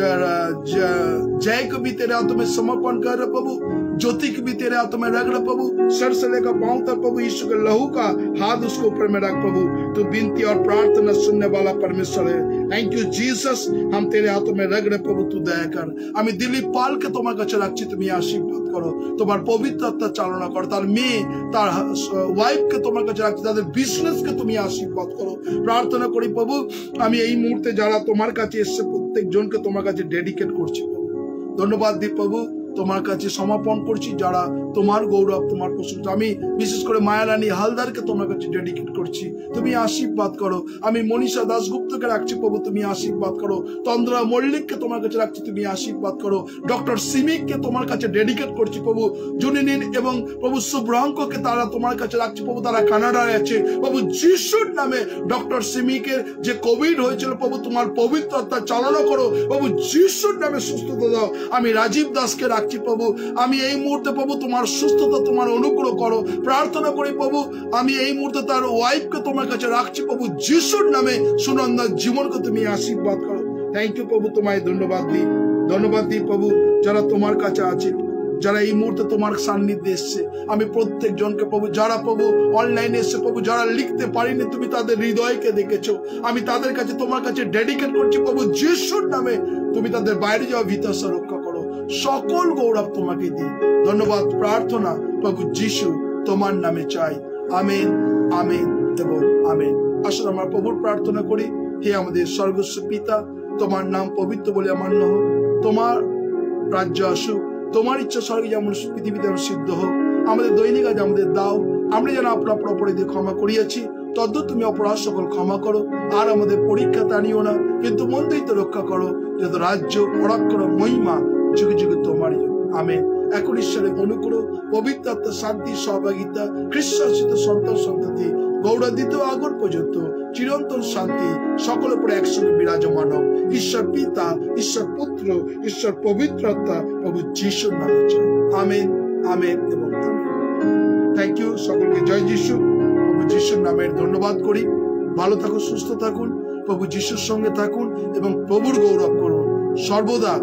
जय को भी तेरे हाथों में समर्पण कर रहे प्रभु, ज्योति को भी तेरे हाथों में रख रहे प्रभु, सर से लेकर पांव तक प्रभु यीशु के लहू का हाथ उसके ऊपर में रख प्रभु। तो विनती और प्रार्थना सुनने वाला परमेश्वर है। थैंक यू जीसस, हम तेरे हाथों में रख रहे प्रभु, तू दया कर। আমি দিলীপ পালকে তোমার কাছে রাখছি, তুমি আশীর্বাদ করো, তোমার পবিত্র আত্মা চালনা করো। তার মেয়ে তার ওয়াইফকে তোমার কাছে রাখছি, তাদের বিজনেসকে তুমি আশীর্বাদ করো। প্রার্থনা করি প্রভু আমি এই মুহূর্তে যারা তোমার কাছে এসেছে প্রত্যেক জনকে তোমার কাছে ডেডিকেট করছি প্রভু। ধন্যবাদ দিই প্রভু, তোমার কাছে সমর্পণ করছি যারা তোমার গৌরব তোমার প্রশংসা। আমি বিশেষ করে মায়ারানী হালদারকে তোমার কাছে ডেডিকেট করছি, তুমি আশীর্বাদ করো। আমি মনীষা দাসগুপ্তকে রাখছি প্রভু, তুমি আশীর্বাদ করো। তন্দ্রা মল্লিককে তোমার কাছে রাখছি, তুমি আশীর্বাদ করো। ডক্টর সিমিককে তোমার কাছে ডেডিকেট করছি প্রভু। জুনিনিন এবং প্রভু শুভ্রাঙ্ককে তারা তোমার কাছে রাখছি প্রভু, তারা কানাডায় আছে প্রভু যিশুর নামে। ডক্টর সিমিকের যে কোভিড হয়েছিল প্রভু, তোমার পবিত্র আত্মা চালনা করো প্রভু যিশুর নামে, সুস্থতা দাও। আমি রাজীব দাসকে রাখছি প্রভু, আমি এই মুহূর্তে প্রভু তোমার সুস্থতা তোমার অনুগ্রহ করো। প্রার্থনা করি প্রভু আমি এই মুহূর্তে তার ওয়াইফকে তোমার কাছে রাখছি প্রভু যিশুর নামে। সুনন্দার জীবনকে তুমি আশীর্বাদ করো। থ্যাংক ইউ প্রভু, তোমায় ধন্যবাদ দিই। ধন্যবাদ দিই প্রভু যারা তোমার কাছে আছে, যারা এই মুহূর্তে তোমার সান্নিধ্যে এসছে। আমি প্রত্যেক জনকে প্রভু, যারা প্রভু অনলাইনে এসছে প্রভু, যারা লিখতে পারিনি তুমি তাদের হৃদয়কে দেখেছো, আমি তাদের কাছে তোমার কাছে ডেডিকেট করছি প্রভু যিশুর নামে। তুমি তাদের বাইরে যাওয়া ভিতসা রক্ষা করো, সকল গৌরব তোমাকে দিই। ধন্যবাদ প্রার্থনা প্রভু যিশু তোমার নামে চাই। আমেন, আমেন এবং আমেন। আসলে আমরা প্রভুর প্রার্থনা করি, হে আমাদের স্বর্গস্ব পিতা, তোমার নাম পবিত্র বলে মান্য হোক, তোমার রাজ্য আসুক, তোমার ইচ্ছা স্বর্গে যেমন পৃথিবীতে সিদ্ধ হোক। আমাদের দৈনিক আজ আমাদের দাও, আমরা যেন আপনার অপরাধী ক্ষমা করিয়াছি তদ্দূর তুমি অপরাধ সকল ক্ষমা করো। আর আমাদের পরীক্ষা টানিও না, কিন্তু মন হইতে রক্ষা করো, যত রাজ্য পরাক্রম মহিমা যুগে যুগে তোমারই। আমেন। এখন ঈশ্বরের অনুগ্রহ, পবিত্র আত্মার শান্তি, সহভাগিতা, খ্রিস্টাসিত সন্তান সন্ততি গৌরদিত আগর পর্যন্ত চিরন্তন শান্তি সকলের উপরে একসঙ্গে বিরাজমান হোক। ঈশ্বর পিতা, ঈশ্বর পুত্র, ঈশ্বর পবিত্র আত্মা প্রভু যিশুর নামে। আমেন, আমেন এবং আমেন। থ্যাংক ইউ সকলকে। জয় যিশু। প্রভু যিশুর নামে ধন্যবাদ করি। ভালো থাকুন, সুস্থ থাকুন, প্রভু যিশুর সঙ্গে থাকুন এবং প্রভুর গৌরব করুন। সর্বদা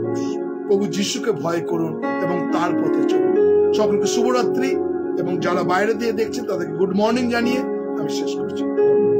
প্রভু যিশুকে ভয় করুন এবং তার পথে চলুন। সকলকে শুভরাত্রি এবং যারা বাইরে দিয়ে দেখছেন তাদেরকে গুড মর্নিং জানিয়ে আমি শেষ করছি।